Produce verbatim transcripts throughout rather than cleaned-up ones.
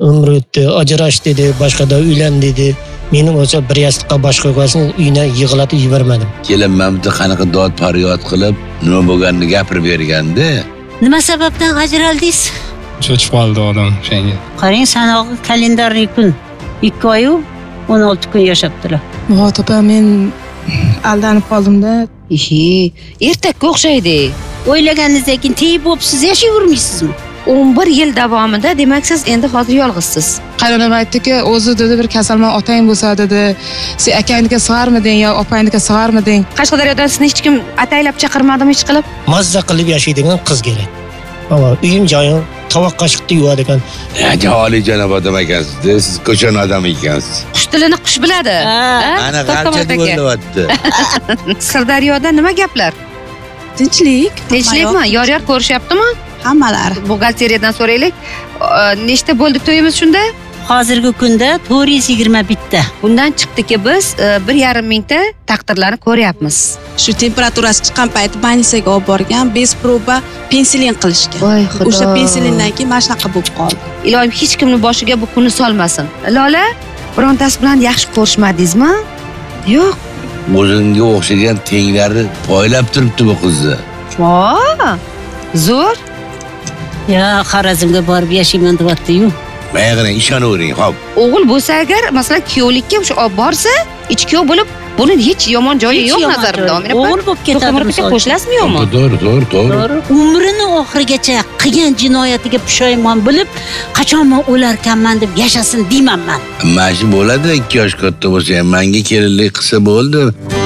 umr o'tdi, ajrash dedi, boshqada uylan dedi. Meni o'sha bir yastıqqa boshqa qo'ysin, uyina yig'latib yubormadim. Keyin men bitta qanaqa dod faryod qilib, nima bo'lganini gapirib berganda, nima sababdan ajraldingiz? Cho'chib qoldi odam shunga. Qarang, sanoqi kalendarlik kun ikki oy o'n olti kun yashaptilar. Muhot opa, men aldanib qoldimda. Ishi, ertakka o'xshaydi. O'ylaganingizdan teyib bo'libsiz, yashayvermaysizmi? o'n bir yil davomida demak siz endi hozir yolg'izsiz. Qaynonam aytdiki, o'zi dedi bir kasalman otang bo'lsa dedi, sen akangnikiga sig'armiding yo opangnikiga sig'armiding? Qashqadaryodan sizni hech kim ataylab chaqirmadimi hech qilib? Mazza qilib yashaydigan qiz kerak. Ama uyim joyim tovoq qoshiqda yuvadigan. Ya oliyjanob odam ekansiz, siz ko'chan odam ekansiz. Qush tilini qush biladi. Ana g'alchada bo'lyapti. Sirdaryoda nima gaplar? Tinchlik. Tinchlikmi? Yor-yor ko'rishyaptimi? Hammalari. Buxgalteriyadan so'raylik. Nechta bo'ldi to'yimiz shunda? Hozirgi kunda to'rt yuz yigirma bitta. Bundan chiqdiki biz bir yarim mingta taqdirlarni ko'ryapmiz. Shu temperaturasi chiqqan payt больницаga olib borgan, bez proba pensilin qilishgan. Voy xudo. O'sha pensilindan keyin mana shunaqa bo'lib qoldi. Ilohim hech kimning boshiga bu kunni solmasin. Lola, birontasi bilan yaxshi ko'rishmadingizmi? Yo'q. O'zingga o'xshagan tenglari poylab turibdi bu qizni. Vo! Zo'r. Ya, Xorazmga borib yashayman deyapti-yu. Mayag'ini ishonavering, xo'p. O'g'il bo'lsa agar, masalan, kuyovlikka o'sha olib borsa, ichki kuyov bo'lib, buni hech yomon joyi yo'q nazarimda. O'g'il bo'lib ketadi. Qo'shilasizmi yo'qmi? To'g'ri, to'g'ri, to'g'ri. Umrini oxirigacha qilgan jinoyatiga pushaymon bo'lib, qachonman o'larkanman deb yashasin deymanman. Mana shu bo'ladi, ikki yosh katta bo'lsa ham menga kelinlik qilsa bo'ldi.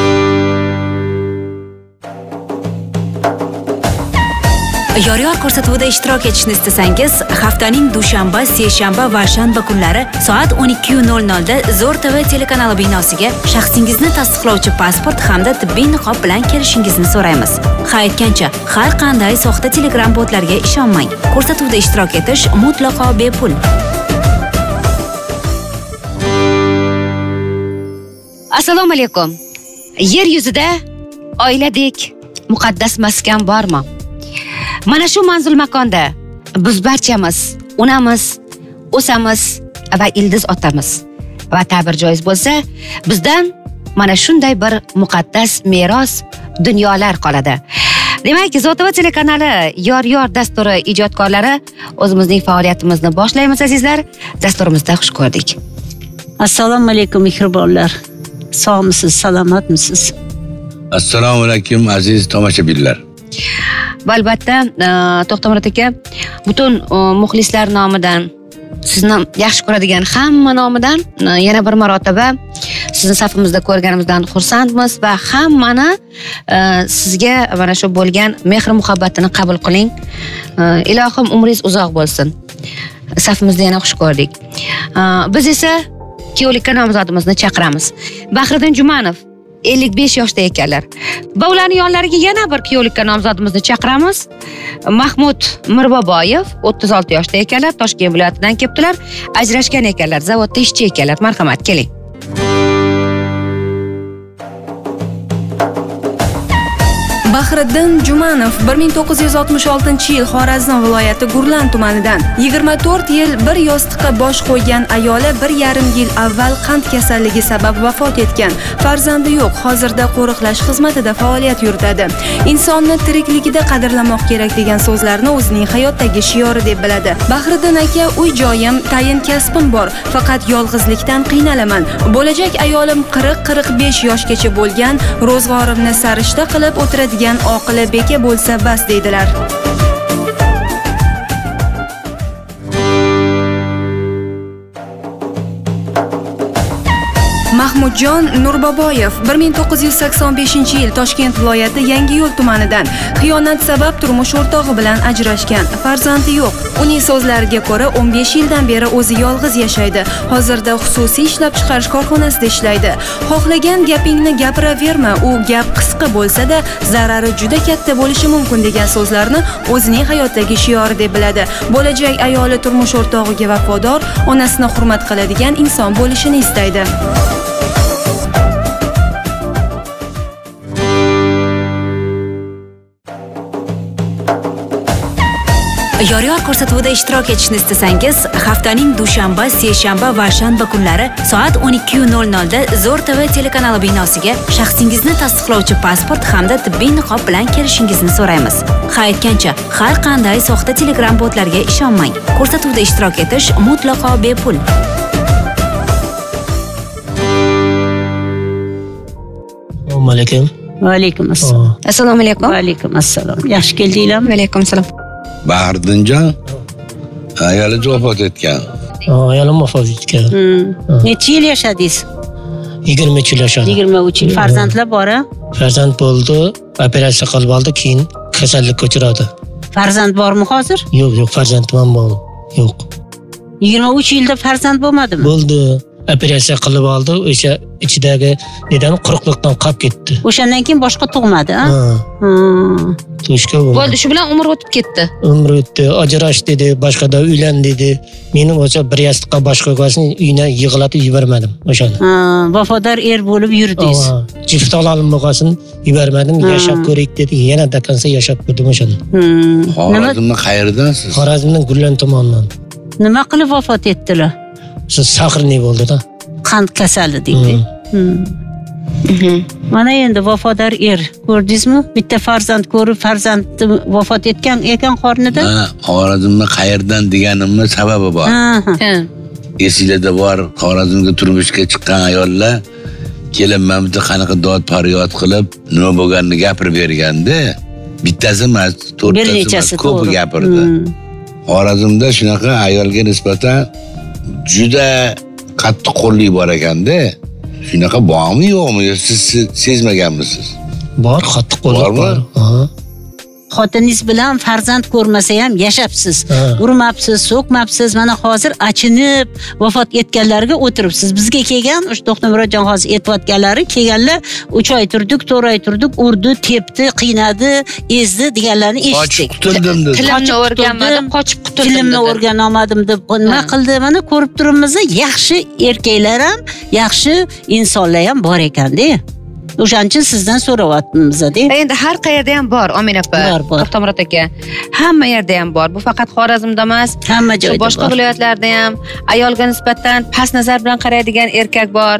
Yor-yor ko'rsatuvida ishtirok etishni istasangiz, haftaning dushanba, seshanba va shanba kunlari soat o'n ikki nol nol da Zo'r T V telekanali binosiga shaxsingizni tasdiqlovchi pasport hamda tibbiy niqob bilan kelishingizni so'raymiz. Ha aytgancha, har qanday soxta Telegram botlarga ishonmang. Ko'rsatuvda ishtirok etish mutlaqo bepul. Assalomu alaykum. Yer yuzida oiladek muqaddas maskan bormi? Mana shu manzul makonda biz barchamiz unamiz, o'samiz va ildiz otamiz. Va ta'bir joiz bo'lsa, bizdan mana shunday bir muqaddas meros dunyolar qoladi. Demak, Zo'r T V telekanali Yor-yor dasturi ijodkorlari o'zimizning faoliyatimizni boshlaymiz azizlar. Dasturimizda xush ko'rdik. Assalomu alaykum mehribonlar. Sog'misiz, salomatmisiz? Assalomu alaykum aziz tomoshabinlar. Va albatta, To'xtamurod aka, butun muxlislar nomidan, sizni yaxshi ko'radigan hamma nomidan yana bir marotaba sizni safimizda ko'rganimizdan xursandmiz va hammani sizga mana shu bo'lgan mehr muhabbatini qabul qiling. Ilohim umringiz uzoq bo'lsin. Safimizda yana xush ko'rdik. Biz esa kuyovlikka nomzodimizni chaqiramiz. Bahriddin Jumanov ellik besh yoshda ekanlar. Va ularning yonlariga yana bir kuyovlikka nomzodimizni chaqiramiz. Mahmud Mirboboyev o'ttiz olti yoshda ekanlar, Toshkent viloyatidan kelibdilar. Ajrashgan ekanlar, zavodda ishchi ekanlar. Marhamat, keling. Bahriddin Jumanov bir ming to'qqiz yuz oltmish oltinchi yil Xorazm viloyati Gurlan tumanidan yigirma to'rt yil bir yostiqqa bosh qo'ygan ayoli bir yarim yil avval qand kasalligi sabab vafot etgan. Farzandi yo'q, hozirda qo'riqlash xizmatida faoliyat yuritadi. Insonni tirikligida qadrlamoq kerak degan so'zlarni o'zining hayotdagi shiori deb biladi. Bahriddin aka, uy joyim, tayin kasbim bor, faqat yolg'izlikdan qiynalaman. Bo'lajak ayolim qirq qirq besh yoshgacha bo'lgan, ro'zg'orimni sarishta qilib o'tiradigan oqila beka bo'lsa bas deydilar. Mahmudjon Nurboboyev bir ming to'qqiz yuz sakson beshinchi yil Toshkent viloyati Yangiyo'l tumanidan xiyonat sabab turmush o'rtog'i bilan ajrashgan. Farzandi yo'q. Uning so'zlariga ko'ra o'n besh yildan beri o'zi yolg'iz yashaydi. Hozirda xususiy ishlab chiqarish korxonasida ishlaydi. Xohlagan gapingni gapiraverma, u gap qisqa bo'lsa-da, zarari juda katta bo'lishi mumkin degan so'zlarni o'zining hayotdagi shiori deb biladi. Bo'lajak ayoli turmush o'rtog'iga vafodor, onasini hurmat qiladigan inson bo'lishini istaydi. Yor-yor ko'rsatuvida ishtirok etishni istasangiz, haftaning dushanba, seshanba va shanba kunlari soat o'n ikki nol nolda Zo'r T V telekanali binosiga shaxsingizni tasdiqlovchi pasport hamda tibbiy niqob bilan kelishingizni so'raymiz. Ha aytgancha, har qanday soxta Telegram botlarga ishonmang. Ko'rsatuvda ishtirok etish mutlaqo bepul. Assalomu alaykum. Va alaykum assalom. Assalomu alaykum. Va alaykum assalom. Yaxshi keldinglarmi? Va alaykum assalom. Bahriddinjon ayoli vafot etgan. Ayolim vafot etgan. Necha yil yashadingiz? yigirma uch yil yashadim. yigirma uch yil. Farzandlar bor-a? Farzand bo'ldi, operatsiya qilib oldi, keyin kasallikka uchradi. Farzand bormi hozir? Yo'q, yo'q, farzandim ham bor. Yo'q. yigirma uch yilda farzand bo'lmadimi? Bo'ldi. Operatsiya qilib oldi, o'sha ichidagi nedan quruqlikdan qolib ketdi. O'shandan keyin boshqa tug'madi, ha? Ha. To'shqa bo'ldi. Bo'ldi, shu bilan umr o'tib ketdi. Umr o'tdi, ajrash dedi, boshqada uylan dedi. Meni o'sha bir yostiqqa boshqa qo'ysin, uyni yig'latib yubormadim o'shani. Ha, vafodor er bo'lib yurdingiz. Jift olalim bo'lsin, yubormadim, yashab ko'rik dedi. Yana dakansa yashab ko'rdim o'shani. Xorazmni qayerdansiz? Xorazmning Gullan tomonidan. Nima qilib vafot etdilar? Siz sahrni bo'ldi-da. Qand kasali deydi. Mana endi vafodor er, ko'rdingizmi? Bitta farzand ko'rib, farzandi vafot etgan ekan qornida. Ha, Xorazmni qayerdan deganimni sababi bor. Ha. Esingizda bor, Xorazmga turmushga chiqqan ayollar kelinman bitta qanaqa dod faryod qilib, nima bo'lganini gapirib berganda, bittasi emas, to'rttasi ko'p gapirdi. Xorazmda shunaqa ayolga nisbatan juda qattiq qo'llik bor ekanda. Shunaqa bormi yo'qmi? Siz sezmaganmisiz? Bor, qattiq qo'llik bor. Ha. Xotiningiz bilan farzand ko'rmasa ham yashapsiz. Urmabsiz, so'kmabsiz. Mana hozir achinib vafot etganlarga o'tiribsiz. Bizga kelgan, o'sha To'xtamurodjon hozir aytayotganlari kelganlar, uch oy turdik, to'rt oy turdik, urdi, tepdi, qiynadi, ezdi deganlarni eshitdik. Qutuldim dedi. Tilimni o'rganmadim, qochib qutuldim. Tilimni o'rganolmadim deb nima qildi? Mana ko'rib turibmiz, yaxshi erkaklar ham, yaxshi insonlar ham bor ekanda. O'shancha sizdan so'rayapmiz-da. Endi har qayerda ham bor, Omina opa, To'xtamurod aka. Hamma yerda ham bor. Bu faqat Xorazmda emas, hamma joyda bor. Boshqa viloyatlarda ham ayolga nisbatan past nazar bilan qaraydigan erkak bor.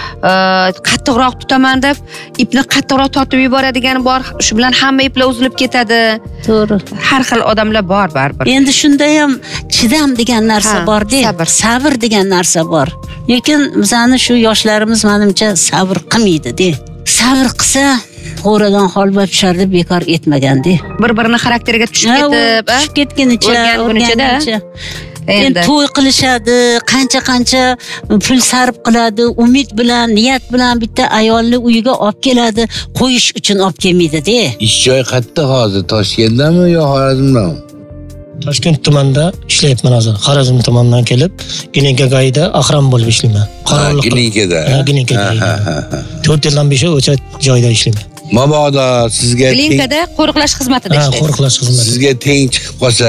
Qattiqroq tutaman deb ipni qattiqroq tortib yuboradigan bor. Shu bilan hamma iplar uzilib ketadi. To'g'ri. Har xil odamlar bor baribir. Endi shunda ham chidam degan narsa bor-da, sabr, sabr degan narsa bor. Lekin bizani shu yoshlarimiz menimcha sabr qilmaydi-da. Sabr qilsa, qo'radan holba pishardi, bekor etmaganda. Bir-birini xarakteriga tushib ketib, tushib ketganicha, o'rganicha. Endi to'y qilishadi, qancha-qancha pul sarf qiladi, umid bilan, niyat bilan bitta ayolni uyiga olib keladi, qo'yish uchun olib kelmaydi-da. Ish joy qayerda hozir? Toshkentdami yo Xorazmdami? Toshkent tumanida ishlayapman hozir. Xorazm tomonidan kelib, Gilinkagayda ahram bo'lib ishlayman. Qarorliq. Gilinkada. Ha, Gilinkada. to'rt yildan beri o'sha joyda ishlayman. Mabodo sizga Gilinkada qo'riqlash xizmatida ishlaysiz. Ha, qo'riqlash xizmati. Sizga teng chiqib qolsa,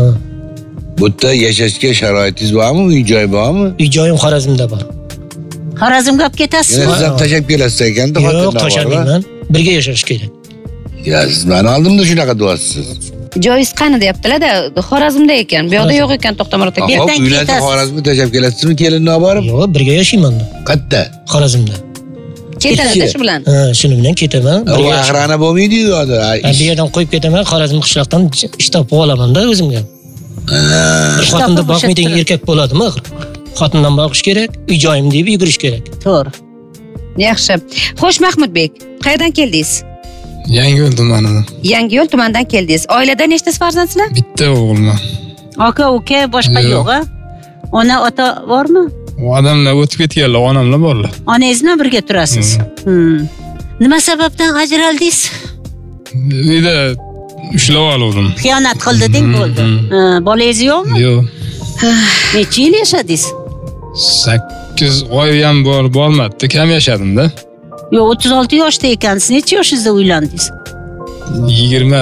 bu yerda yashashga sharoitingiz bormi? Uy joy bormi? Uy joyim Xorazmda bor. Xorazmga olib ketasizmi? Siz ham tashab kelasiz ekanda, xotinlar. Yo'q, tashamayman. Birga yashash kerak. Ya, siz meni oldimda shunaqa deyapsiz. Joyingiz qani deyaptilar-da, Xorazmda ekan, bu yoqda yo'q ekan To'xtamurod aka. Hop, uylansa Xorazmga tashab kelasizmi, kelinni olib borib? Yo'q, birga yashayman. Qayerda? Xorazmda. Ketadi shu bilan. Ha, shuni bilan ketaman. Bu ahrana bo'lmaydi-ku yo'da. Bu yerdan qo'yib ketaman, Xorazm qishloqdan ish topib olaman-da o'zimga. Bir xotinda boqmaydigan erkak bo'ladimi? Xotindan boqish kerak, uy joyim deb yugurish kerak. To'g'ri. Yaxshi. Xo'sh, Mahmudbek, qayerdan keldingiz? Yangiyo'l tumanidan. Yangiyo'l tumanidan keldingiz. Oilada nechta farzandsizlar? Bitta o'g'ilman. Aka, uka, boshqa yo'q-a? Ona, ota bormi? Odamlar o'tib ketganlar, onamlar borlar. Onangiz bilan birga turasiz. Nima sababdan ajraldingiz? Uyda ushlab oldim. Xiyonat qildi deng bo'ldi. Bolangiz yo'qmi? Yo'q. Necha yil yashadingiz? sakkiz oy ham bor, bo'lmadi, kam yashadim-da. Yo'q, o'ttiz olti yoshda ekansiz. Necha yoshingizda uylandingiz? yigirma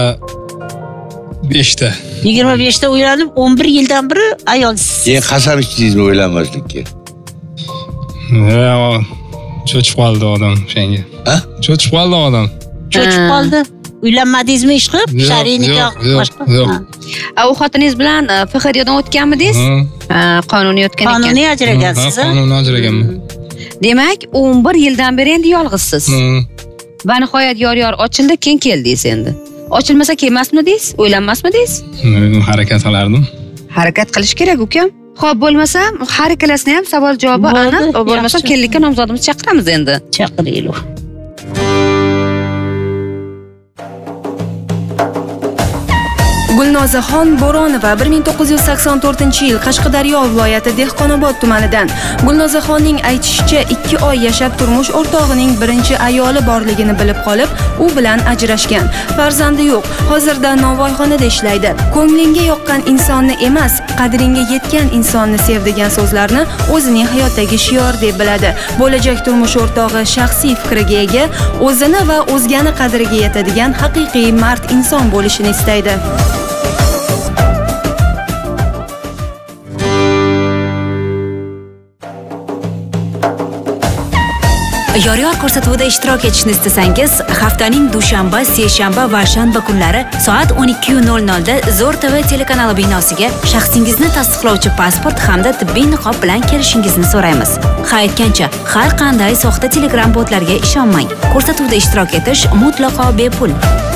beshda. yigirma beshda uylanib, o'n bir yildan beri ayolsiz. Keyin qasam ichdingizmi uylanmaslikka? Ha, cho'chib qoldi odam shunga. Ha? Cho'chib qoldi odam. Cho'chib qoldi. uylanmadingizmi ish qilib? Yo'q, Shar'iy nikoh yo'q, yo'q, boshqa? yo'q. Ha. U xotiningiz bilan F X D'dan o'tganmidingiz? Ha. Qonuniy o'tgan ekan. Qonuniy ajragansiz. Ha, qonuniy ajraganman. Demak, o'n bir yildan beri endi yolg'izsiz. Ha. Va nihoyat yor-yor ochildi, keyin keldingiz endi. Ochilmasa kelmasmidingiz? O'ylanmasmidingiz? Harakat qilardim. Harakat qilish kerak, ukam. Xo'p, bo'lmasa, har ikkalasini ham savol javobi aniq, bo'lmasa kellikka nomzodimizni chaqiramiz endi. Chaqiraylik. Gulnozaxon Bo'ronova bir ming to'qqiz yuz sakson to'rtinchi yil Qashqadaryo viloyati Dehqonobod tumanidan. Gulnozaxonning aytishicha, ikki oy yashab turmush o'rtog'ining birinchi ayoli borligini bilib qolib, u bilan ajrashgan. Farzandi yo'q. Hozirda novvoyxonada ishlaydi. Ko'nglingga yoqqan insonni emas, qadringga yetgan insonni sev degan so'zlarni o'zining hayotdagi shior deb biladi. Bo'lajak turmush o'rtog'i shaxsiy fikriga ega, o'zini va o'zgani qadriga yetadigan haqiqiy mard inson bo'lishini istaydi. Yor-yor ko'rsatuvida ishtirok etishni istasangiz, haftaning dushanba, seshanba va shanba kunlari soat o'n ikki nol nol da Zo'r T V telekanali binosiga shaxsingizni tasdiqlovchi pasport hamda tibbiy niqob bilan kelishingizni so'raymiz. Ha aytgancha, har qanday soxta Telegram botlarga ishonmang. Ko'rsatuvda ishtirok etish mutlaqo bepul.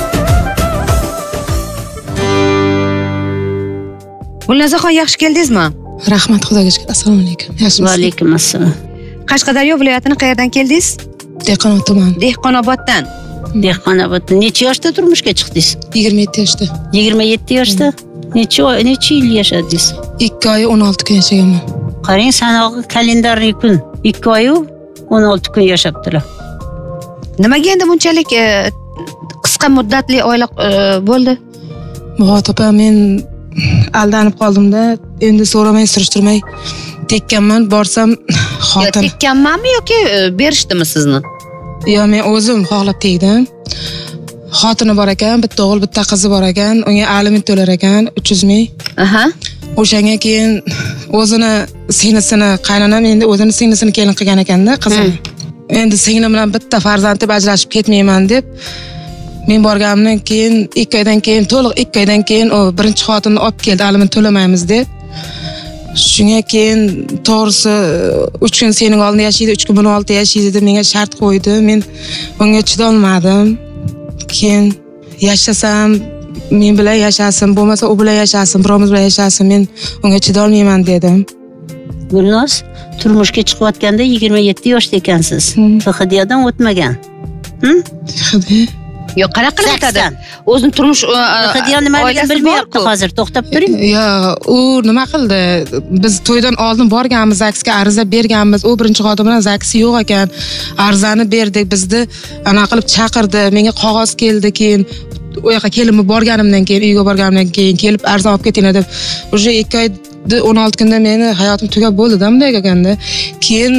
Gulnozaxon, yaxshi keldingizmi? Rahmat, xudoga shukr. Assalomu alaykum. Yaxshimisiz? Va alaykum assalom. Qashqadaryo viloyatining qayerdan keldingiz? Dehqonobod tumani. Dehqonoboddan. Dehqonobodda necha yoshda turmushga chiqdingiz? yigirma yetti yoshda. yigirma yetti yoshda? Necha oy, necha yil yashadingiz? ikki oy o'n olti kun yashaganman. Qarang, sanog'i kalendarniy kun. ikki oy o'n olti kun yashabdilar. Nimaga endi bunchalik qisqa muddatli oila bo'ldi? Muhot opa, men aldanib qoldim-da, endi so'ramay surishtirmay tekkanman, borsam xotin. Tekkanmanmi yoki berishdimi sizni? Yo, men o'zim xohlab tegdim. Xotini bor ekan, bitta o'g'il, bitta qizi bor ekan, unga aliment to'lar ekan uch yuz ming. Aha. O'shanga keyin o'zini singlisini, qaynonam endi o'zini singlisini kelin qilgan ekanda, qizini. Endi singlim bilan bitta farzand deb ajrashib ketmayman deb men borganimdan keyin ikki oydan keyin, to'liq ikki oydan keyin u birinchi xotinni olib keldi, aliment to'lamaymiz deb. Shunga keyin to'g'risi uch kun sening oldingda yashaydi, uch kun buni oldida yashaydi deb menga shart qo'ydi. Men unga chidolmadim. Keyin yashasam, men bilan yashasin, bo'lmasa u bilan yashasin, birovimiz bilan yashasin, men unga chidolmayman dedim. Gulnoz, turmushga chiqayotganda yigirma yetti yoshda ekansiz. F X D'dan o'tmagan. Hm? F X D? Yo'q, qanaqa qilib o'tadi? O'zini turmush F X D nimaligini bilmayapti hozir. To'xtab turing. Yo, u nima qildi? Biz to'ydan oldin borganmiz, zaksga ariza berganmiz. U birinchi xotin bilan zaksi yo'q ekan. Arizani berdik, bizni ana qilib chaqirdi. Menga qog'oz keldi, keyin u yoqqa kelinib borganimdan keyin, uyga borganimdan keyin kelib arizani olib ketinglar deb. O'sha ikki oy o'n olti kunda meni hayotim tugab bo'ldi-da, bunday bo'lganda. Keyin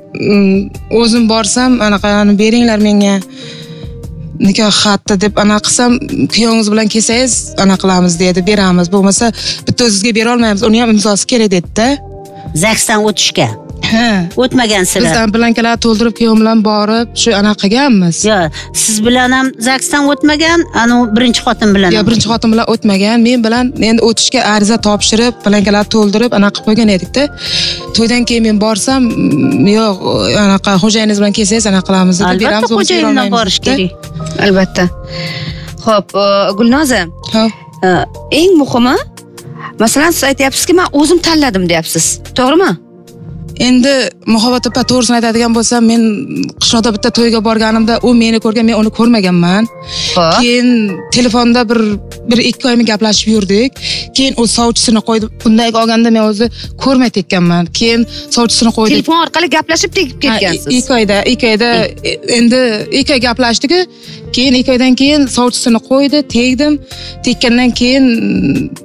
o'zim borsam, anaqani beringlar menga. Nikoh xati deb ana qilsam, kuyovingiz bilan kelsangiz ana qilamiz dedi, beramiz. Bo'lmasa bitta o'zingizga bera olmaymiz. Uni ham imzosi kerak dedi-da. Zaksdan o'tishga. Ha, o'tmagansizlar. Biz ham blankalar to'ldirib, kuyovim bilan borib, shu ana qilganmiz. Yo, siz bilan ham zaksdan o'tmagan, ana birinchi xotin bilan. Yo, birinchi xotin bilan o'tmagan. Men bilan endi o'tishga ariza topshirib, blankalar to'ldirib, ana qilib qo'ygan edik-da. To'ydan keyin men borsam, yo'q, anaqa xo'jayiningiz bilan kelsangiz ana qilamiz deb beramiz. Albatta, xo'jayin bilan borish kerak. Albatta. Xo'p, Gulnoza. Ha. Eng muhimi, masalan, siz aytyapsizki, men o'zim tanladim deyapsiz. To'g'rimi? Endi Muhabbat opa, to'g'risini aytadigan bo'lsam, men qishloqda bitta to'yga borganimda u meni ko'rgan, men uni ko'rmaganman. Keyin telefonda bir bir ikki oymi gaplashib yurdik. Keyin u sovchisini qo'ydi. Bunday olganda men o'zi ko'rmay tekkanman. Keyin sovchisini qo'ydi. Telefon orqali gaplashib tekib ketgansiz. ikki oyda, ikki oyda endi ikki oy gaplashdik-ku. Keyin ikki oydan keyin sovchisini qo'ydi, tegdim. Tekkandan keyin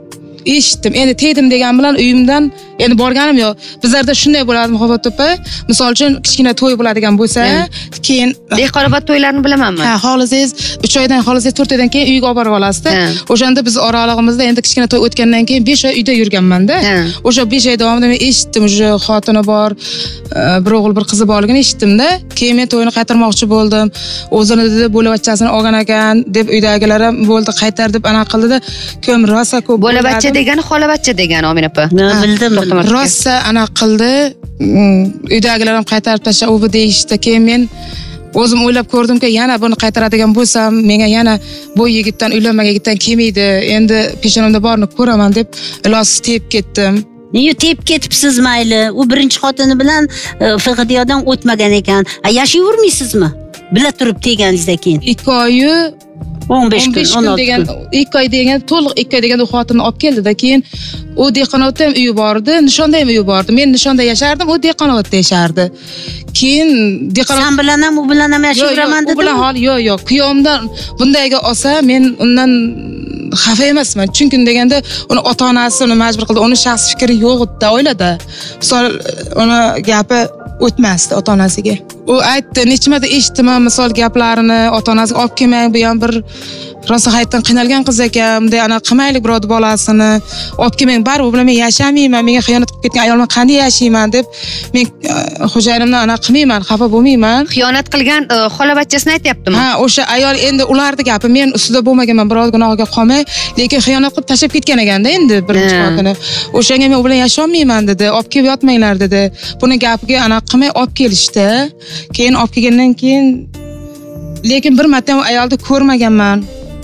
eshitdim. Endi tegdim degan bilan uyimdan endi borganim yo'q. Bizlarda shunday bo'ladi Muhabbat opa. Misol uchun kichkina to'y bo'ladigan bo'lsa, keyin dehqonobod to'ylarini bilamanmi? Ha, xolisangiz uch oydan, xolisangiz to'rt oydan keyin uyga olib borib olasizda. O'shanda biz oralig'imizda endi kichkina to'y o'tgandan keyin besh oy uyda yurganman-da. O'sha besh oy davomida men eshitdim, o'sha xotini bor, bir o'g'il, bir qizi borligini eshitdim-da. Keyin men to'yni qaytarmoqchi bo'ldim. O'zini dedi bo'labachasini olgan ekan deb uydagilar ham bo'ldi qaytar deb ana qildi-da. Ko'm rosa ko'p. Bo'labacha degani xolabacha degani Omina opa. Bildim, bildim. Rosa ana qildi. Uydagilar ham qaytarib tashlab u deyishdi. Keyin men o'zim o'ylab ko'rdimki, yana buni qaytaradigan bo'lsam, menga yana bu yigitdan uylanmagan yigitdan kelmaydi. Endi peshonamda borini ko'raman deb ilojsiz tepib ketdim. Niye tepib ketibsiz mayli? U birinchi xotini bilan Fiqdiyodan o'tmagan ekan. Yashayvermaysizmi? Bila turib teganingizdan keyin. ikki oy o'n besh kun, o'n olti degan ikki oy degan to'liq ikki oy degan u xotinni olib keldi-da, keyin u Dehqonobodda ham uyi bor edi, Nishonda ham uyi bor edi. Men Nishonda yashardim, u Dehqonobodda yashardi. Keyin Dehqonobod Sen bilan ham u bilan ham yashayveraman dedim. U bilan hol yo'q, yo'q. Kuyovimdan bundayga olsa, men undan xafa emasman. Chunki deganda uni ota-onasi uni majbur qildi. Uni shaxsiy fikri yo'q edi, oilada. Misol uni gapi o'tmasdi ota-onasiga. U aytdi, nechimada eshitdim misol gaplarini, ota-onasiga olib kelmang, bu ham bir rosa hayotdan qiynalgan qiz ekan, bunday ana qilmaylik birodar bolasini, olib kelmang, baribir bilan men yashamayman, menga xiyonat qilib ketgan ayol bilan qanday yashayman deb men xo'jayinimdan ana qilmayman, xafa bo'lmayman. Xiyonat qilgan xolabachasini aytyaptimi? Ha, o'sha ayol endi ularni gapi, men ustida bo'lmaganman, biroz gunohiga qolmay, lekin xiyonat qilib tashlab ketgan ekanda endi birinchi xotini. O'shanga men u bilan yasholmayman dedi, olib kelib yotmanglar dedi. Buni gapiga ana qilmay olib kelishdi. Keyin olib kelgandan keyin lekin bir marta ham ayolni ko'rmaganman.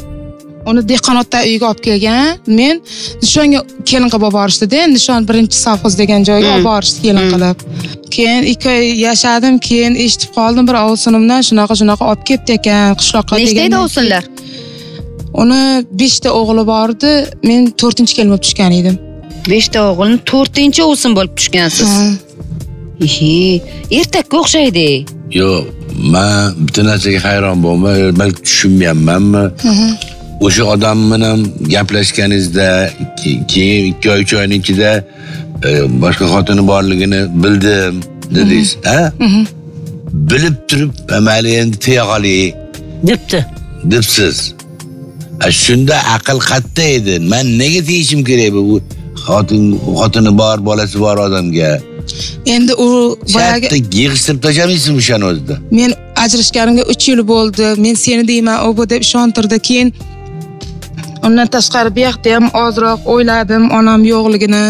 Uni Dehqonobodda uyga olib kelgan. Men Nishonga kelin qilib borishdi-da, Nishon birinchi savxoz degan joyga olib borishdi kelin qilib. Keyin ikki oy yashadim, keyin eshitib qoldim bir ovsinimdan shunaqa shunaqa olib ketdi ekan qishloqqa degan. Nechta edi ovsinlar? Uni besh ta o'g'li bor edi, men to'rtinchi kelin bo'lib tushgan edim. besh ta o'g'ilni to'rtinchi ovsin bo'lib tushgansiz. Ihi, ertakka o'xshaydi. Yo'q, men bitta narsaga hayron bo'lman, balki tushunmayapmanmi? O'sha odam bilan gaplashganingizda keyin ikki oy uch oyning ichida boshqa xotini borligini bildim dedingiz, ha? Bilib turib, mayli endi teya qoling debdi. Debsiz. Shunda aql qayerda edi? Men nega tegishim kerak bu xotin xotini bor, bolasi bor odamga? Endi u boyagi yig'ishtirib tashlamaysiz o'shani o'zida. Men ajrashganimga uch yil bo'ldi. Men seni deyman, u bu deb ishontirdi. Keyin undan tashqari bu yoqda ham ozroq o'yladim onam yo'qligini.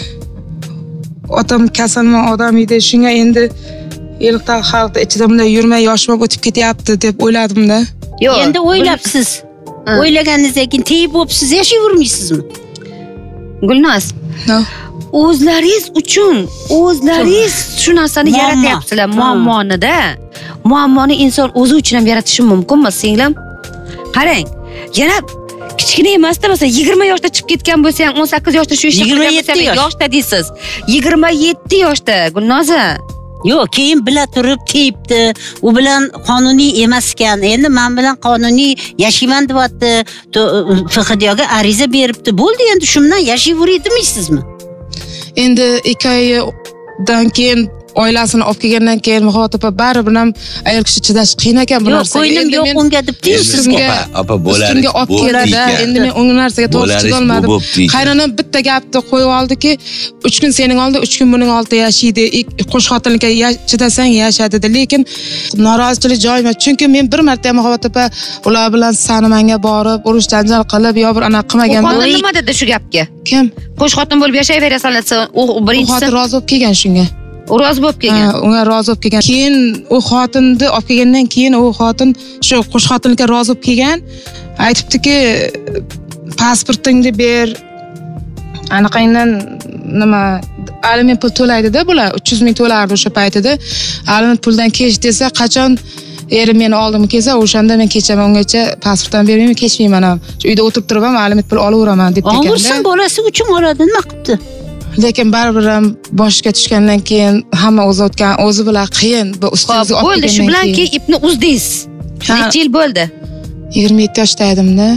Otam kasalman odam edi. Shunga endi elta xalqda ichida bunday yurmay yoshim o'tib ketyapti deb o'yladim-da. Yo'q. Endi o'ylabsiz. O'ylaganingizdan keyin teyib bo'libsiz, yashayvermaysizmi? Gulnoz. No. O'zlaringiz uchun o'zlaringiz shu narsani yaratyapsizlar, muammoni-da. Muammoni inson o'zi uchun ham yaratishi mumkinmi, singlim? Qarang, yana kichkina emasda, masalan, yigirma yoshda chiqib ketgan bo'lsa ham, o'n sakkiz yoshda shu ishni qilgan bo'lsa ham yoshda deysiz. yigirma yetti yoshda, Gulnoza. Yo'q, keyin bila turib tepdi. U bilan qonuniy emas ekan. Endi men bilan qonuniy yashayman deyapti. Fiqdiyoga ariza beribdi. Bo'ldi, endi shu bilan yashayvermaysizmi? Endi ikki oydan keyin oilasini olib kelgandan keyin Muhabbat opa baribir ham ayol kishi chidash qiyin ekan bu narsaga. Yo'q, qo'ynim yo'q unga debdi sizga. Opa, bo'ladi. Unga olib keladi. Endi men unga narsaga to'g'ri chiqa olmadim. Qaynonam bitta gapni qo'yib oldiki, uch kun sening oldida, uch kun buning oldida yashaydi. Qo'sh xotinlikka chidasang yasha dedi. Lekin norozichilik joyim, chunki men bir marta Muhabbat opa ular bilan Sanamanga borib, urush janjal qilib, yo bir ana qilmagan bo'lib. Nima dedi shu gapga? Kim? Qo'sh xotin bo'lib yashayverasan, u birinchisi. Xotin rozi bo'lib kelgan shunga. U rozi bo'lib kelgan. Ha, unga rozi bo'lib kelgan. Keyin u xotinni olib kelgandan keyin u xotin shu qo'sh xotinlikka rozi bo'lib kelgan. Aytibdiki, pasportingni ber. Anaqangdan nima aliment pul to'laydi-da bular, uch yuz ming to'lardi o'sha paytida. Aliment puldan kech desa, qachon erim meni oldimga kelsa, o'shanda men kechaman, ungacha pasportdan bermayman, kechmayman ham. Shu uyda o'tirib turib ham aliment pul olaveraman deb tekanda. Olursin, bolasi uchun oladi, nima qilibdi? Lekin baribir ham boshga tushgandan keyin hamma o'zi o'tgan, o'zi bilan qiyin, bu ustingizga olib bo'ldi, shu bilan keyin ipni uzdingiz. Necha yil bo'ldi? yigirma yetti yoshda edim-da.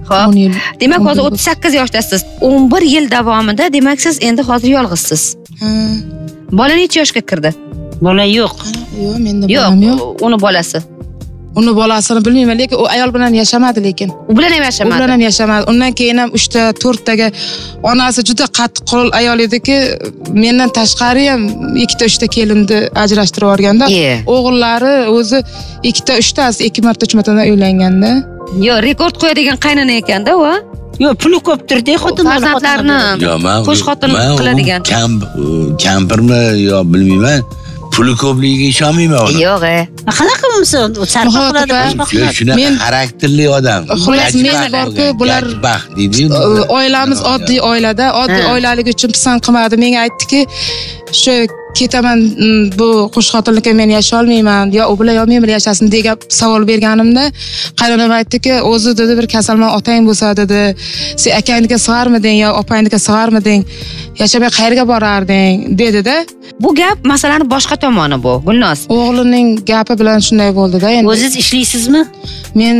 o'n yil. Demak, hozir o'ttiz sakkiz yoshdasiz. o'n bir yil davomida demak siz endi hozir yolg'izsiz. Ha. Bola necha yoshga kirdi? Bola yo'q. Yo'q, menda bolam yo'q. Yo'q, uni bolasi. Uni bolasini bilmayman, lekin u ayol bilan yashamadi lekin. U bilan ham U yashamadi. bilan ham yashamadi. Undan keyin ham uchta, to'rttaga onasi juda qattiq qo'l ayol ediki, mendan tashqari ham ikkita, uchta kelinni ajrashtirib yuborganda, o'g'illari o'zi ikkita, uchtasi ikki marta, uch martadan uylanganda. Yo, rekord qo'yadigan qaynona ekanda u. Yo'q, puli ko'pdir-da, xotin farzandlarni qo'sh xotin qiladigan. Kampirmi yo bilmayman. Puli ko'pligiga ishonmayman uni. Yo'q, e. Qanaqa bo'lsa, sarf qiladi, boshqa qiladi. Shunaqa xarakterli odam. Xullas, men borku, bular oilamiz oddiy oilada, oddiy oilalik uchun pisand qilmadi. Menga aytdiki, shu ketaman, bu qo'sh xotinlikka men yasha olmayman, yo u bilan yo men bilan yashasin degan savol berganimda, qaynonam aytdiki, o'zi dedi bir kasalmand otang bo'lsa dedi, sen akangnikiga sig'armiding yo opangnikiga sig'armiding, yashamay qayerga borarding dedi-da. Bu gap masalani boshqa tomoni bu, Gulnoz. O'g'lining gapi bilan shunday bo'ldi-da. Endi o'zingiz ishlaysizmi? Men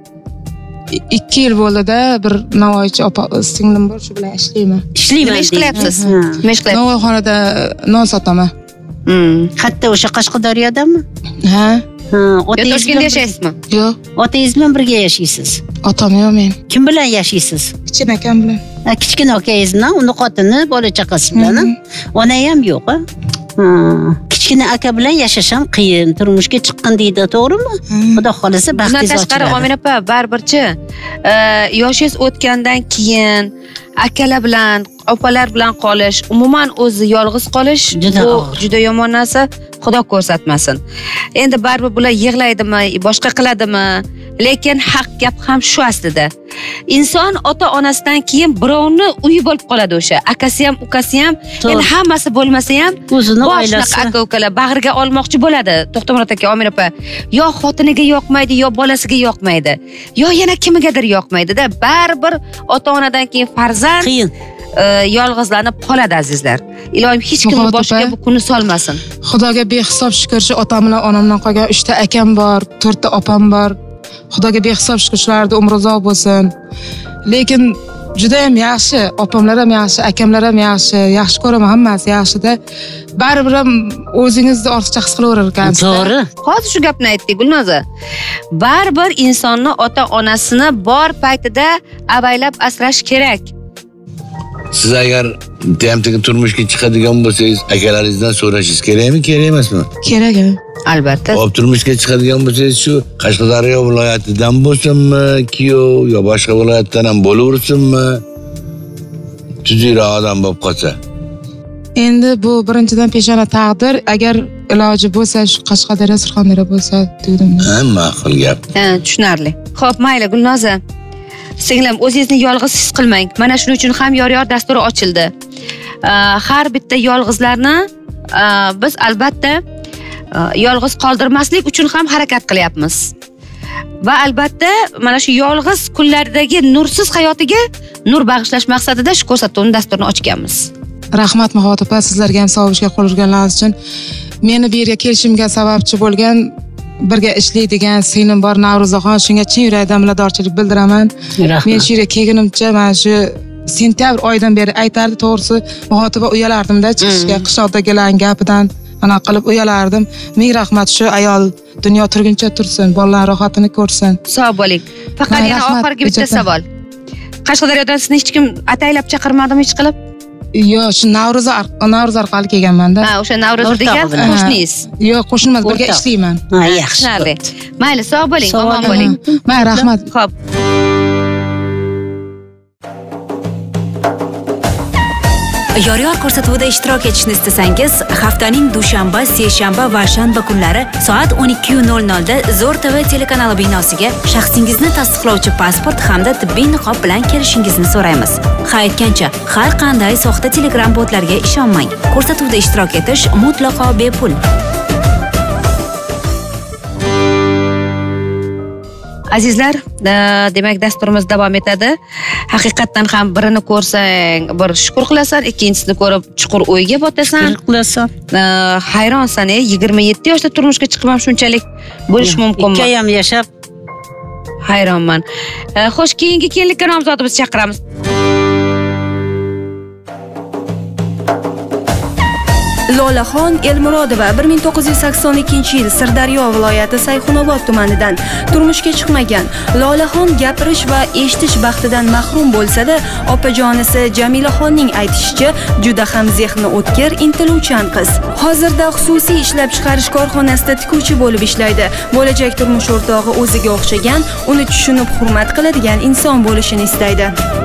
ikki yil bo'ldi-da, bir Navoiychi opa singlim bor, shu bilan ishlayman. Ishlayman. Nima ish qilyapsiz? Nima ish qilyapsiz? Navoiyxonada non sotaman. Hmm. Qayerda, o'sha Qashqadaryodami? Ha. Ha, otangiz Toshkentda yashaysizmi? Yo'q. Otangiz bilan birga yashaysiz. Otam yo'q men. Kim bilan yashaysiz? Kichkina akam bilan. Ha, kichkina akangiz bilan, uni xotini, bola chaqasi bilan. Ona ham yo'q, ha? Kichkina aka bilan yashash ham qiyin, turmushga chiqqan deydi, to'g'rimi? Xudo xolasa baxtingiz ochiladi. Tashqari Omin opa, baribirchi yoshingiz o'tgandan keyin akalar bilan, opalar bilan qolish, umuman o'zi yolg'iz qolish bu juda yomon narsa, Xudo ko'rsatmasin. Endi baribir bular yig'laydimi, boshqa qiladimi? Lekin haq gap ham shu aslida. Inson ota-onasidan keyin birovni uyi bo'lib qoladi o'sha. Akasi ham, ukasi ham, endi hammasi bo'lmasa ham o'zini oilasi, aka-ukalar bag'riga olmoqchi bo'ladi. To'xtamurod aka, Omin opa, yo xotiniga yoqmaydi, yo bolasiga yoqmaydi, yo yana kimigadir yoqmaydi-da. Baribir ota-onadan keyin farzand qiyin. Yolg'izlanib qoladi azizlar. Ilohim hech kim boshiga bu kunni solmasin. Xudoga behisob shukr, shu otam bilan onamdan qolgan uchta akam bor, to'rtta opam bor. Xudoga behisob shukr, shularga umr uzoq bo'lsin. Lekin juda ham yaxshi, opamlar ham yaxshi, akamlar ham yaxshi, yaxshi ko'raman, hammasi yaxshi-da. Baribir ham o'zingizni ortiqcha his qilaverar ekansiz. To'g'ri. Hozir shu gapni aytdik, Gulnoza. Baribir insonni ota-onasini bor paytida avaylab asrash kerak. Siz agar temtiki turmushga chiqadigan bo'lsangiz, akalaringizdan so'rashingiz kerakmi, kerak emasmi? Kerak. Albatta. Hop, turmushga chiqadigan bo'lsangiz, shu Qashqadaryo viloyatidan bo'lsinmi, kuyov yo boshqa viloyatdan ham bo'laversinmi, tuzukroq odam bo'lib qolsa. Endi bu birinchidan peshona taqdir, agar iloji bo'lsa, shu Qashqadaryo, Surxondaryo bo'lsa, dedim. Ha, ma'qul gap. Ha, tushunarli. Xo'p, mayli Gulnoza. Singlim, o'zingizni yolg'iz his qilmang. Mana shuning uchun ham yor-yor dasturi ochildi. Har bitta yolg'izlarni biz albatta yolg'iz qoldirmaslik uchun ham harakat qilyapmiz. Va albatta mana shu yolg'iz kunlardagi nursiz hayotiga nur bag'ishlash maqsadida shu ko'rsatuvni dasturini ochganmiz. Rahmat Mahot opa, sizlarga ham savobga qo'l urganlaringiz uchun. Meni bu yerga kelishimga sababchi bo'lgan, birga ishlaydigan singlim bor, Navro'zaxon, shunga chin yurakdan minnatdorchilik bildiraman. Men shu yerga kelganimcha, mana shu sentyabr oyidan beri aytardi, to'g'risi, Mahot opa uyalardim-da chiqishga, qishloqdagilarning gapidan mana qilib uyalardim. Ming rahmat, shu ayol dunyo turguncha tursin, bolalar rohatini ko'rsin. Sog' bo'ling. Faqat yana oxirgi bitta savol. Qashqadaryodan sizni hech kim ataylab chaqirmadimi hech qilib? Yo'q, shu Navro'z Navro'z orqali kelganman-da. Ha, o'sha Navro'z degan qo'shningiz. Yo'q, qo'shnim emas, birga ishlayman. Ha, yaxshi. Mayli, sog' bo'ling, omon bo'ling. Mayli, rahmat. Xo'p. Yor-yor ko'rsatuvida ishtirok etishni istasangiz, haftaning dushanba, seshanba va shanba kunlari soat o'n ikki nol nolda Zo'r T V telekanali binosiga shaxsingizni tasdiqlovchi pasport hamda tibbiy niqob bilan kelishingizni so'raymiz. Ha, aytgancha, har qanday soxta Telegram botlarga ishonmang. Ko'rsatuvda ishtirok etish mutlaqo bepul. Azizlar, demak dasturimiz davom etadi. Haqiqatdan ham birini ko'rsang, bir shukr qilasan, ikkinchisini ko'rib chuqur o'yga botasan. Shukr qilasan. Hayronsan, yigirma yetti yoshda turmushga chiqib ham shunchalik bo'lish mumkinmi? Ikki ham yashab Hayronman. Xo'sh, keyingi kellikka nomzodimizni chaqiramiz. Lolaxon Elmurodova bir ming to'qqiz yuz sakson ikkinchi yil Sirdaryo viloyati Sayxunobod tumanidan turmushga chiqmagan. Lolaxon gapirish va eshitish baxtidan mahrum bo'lsa-da, opajonisi Jamilaxonning aytishicha, juda ham zehni o'tkir, intiluvchan qiz. Hozirda xususiy ishlab chiqarish korxonasida tikuvchi bo'lib ishlaydi. Bo'lajak turmush o'rtog'i o'ziga o'xshagan, uni tushunib hurmat qiladigan inson bo'lishini istaydi.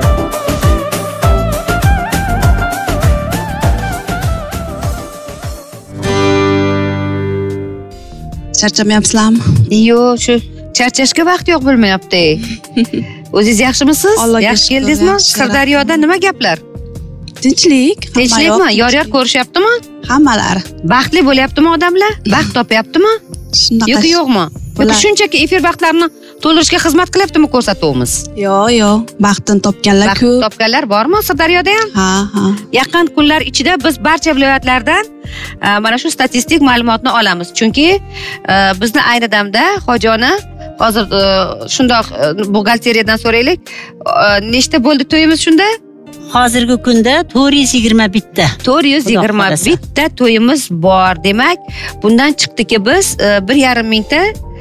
Charchamayapsizlarmi? Yo'q, shu charchashga vaqt yo'q bo'lmayapti. O'zingiz yaxshimisiz? Yaxshi keldingizmi? Sirdaryoda nima gaplar? Tinchlik. Tinchlikmi? Yor-yor ko'rishyaptimi? Hammalari. Baxtli bo'lyaptimi odamlar? Baxt topyaptimi? Shunaqa. Yo'q, yo'qmi? Yoki shunchaki efir vaqtlarini to'ldirishga xizmat qilyaptimi ko'rsatuvimiz? Yo'q, yo'q. Baxtini topganlar ko'p. Baxt topganlar bormi Sirdaryoda ham? Ha, ha. Yaqin kunlar ichida biz barcha viloyatlardan mana shu statistik ma'lumotni olamiz. Chunki bizni ayni damda Xojona hozir shundoq buxgalteriyadan so'raylik. Nechta bo'ldi to'yimiz shunda? Hozirgi kunda to'rt yuz yigirma bitta. to'rt yuz yigirma bitta to'yimiz bor. Demak, bundan chiqdiki biz bir yarim mingta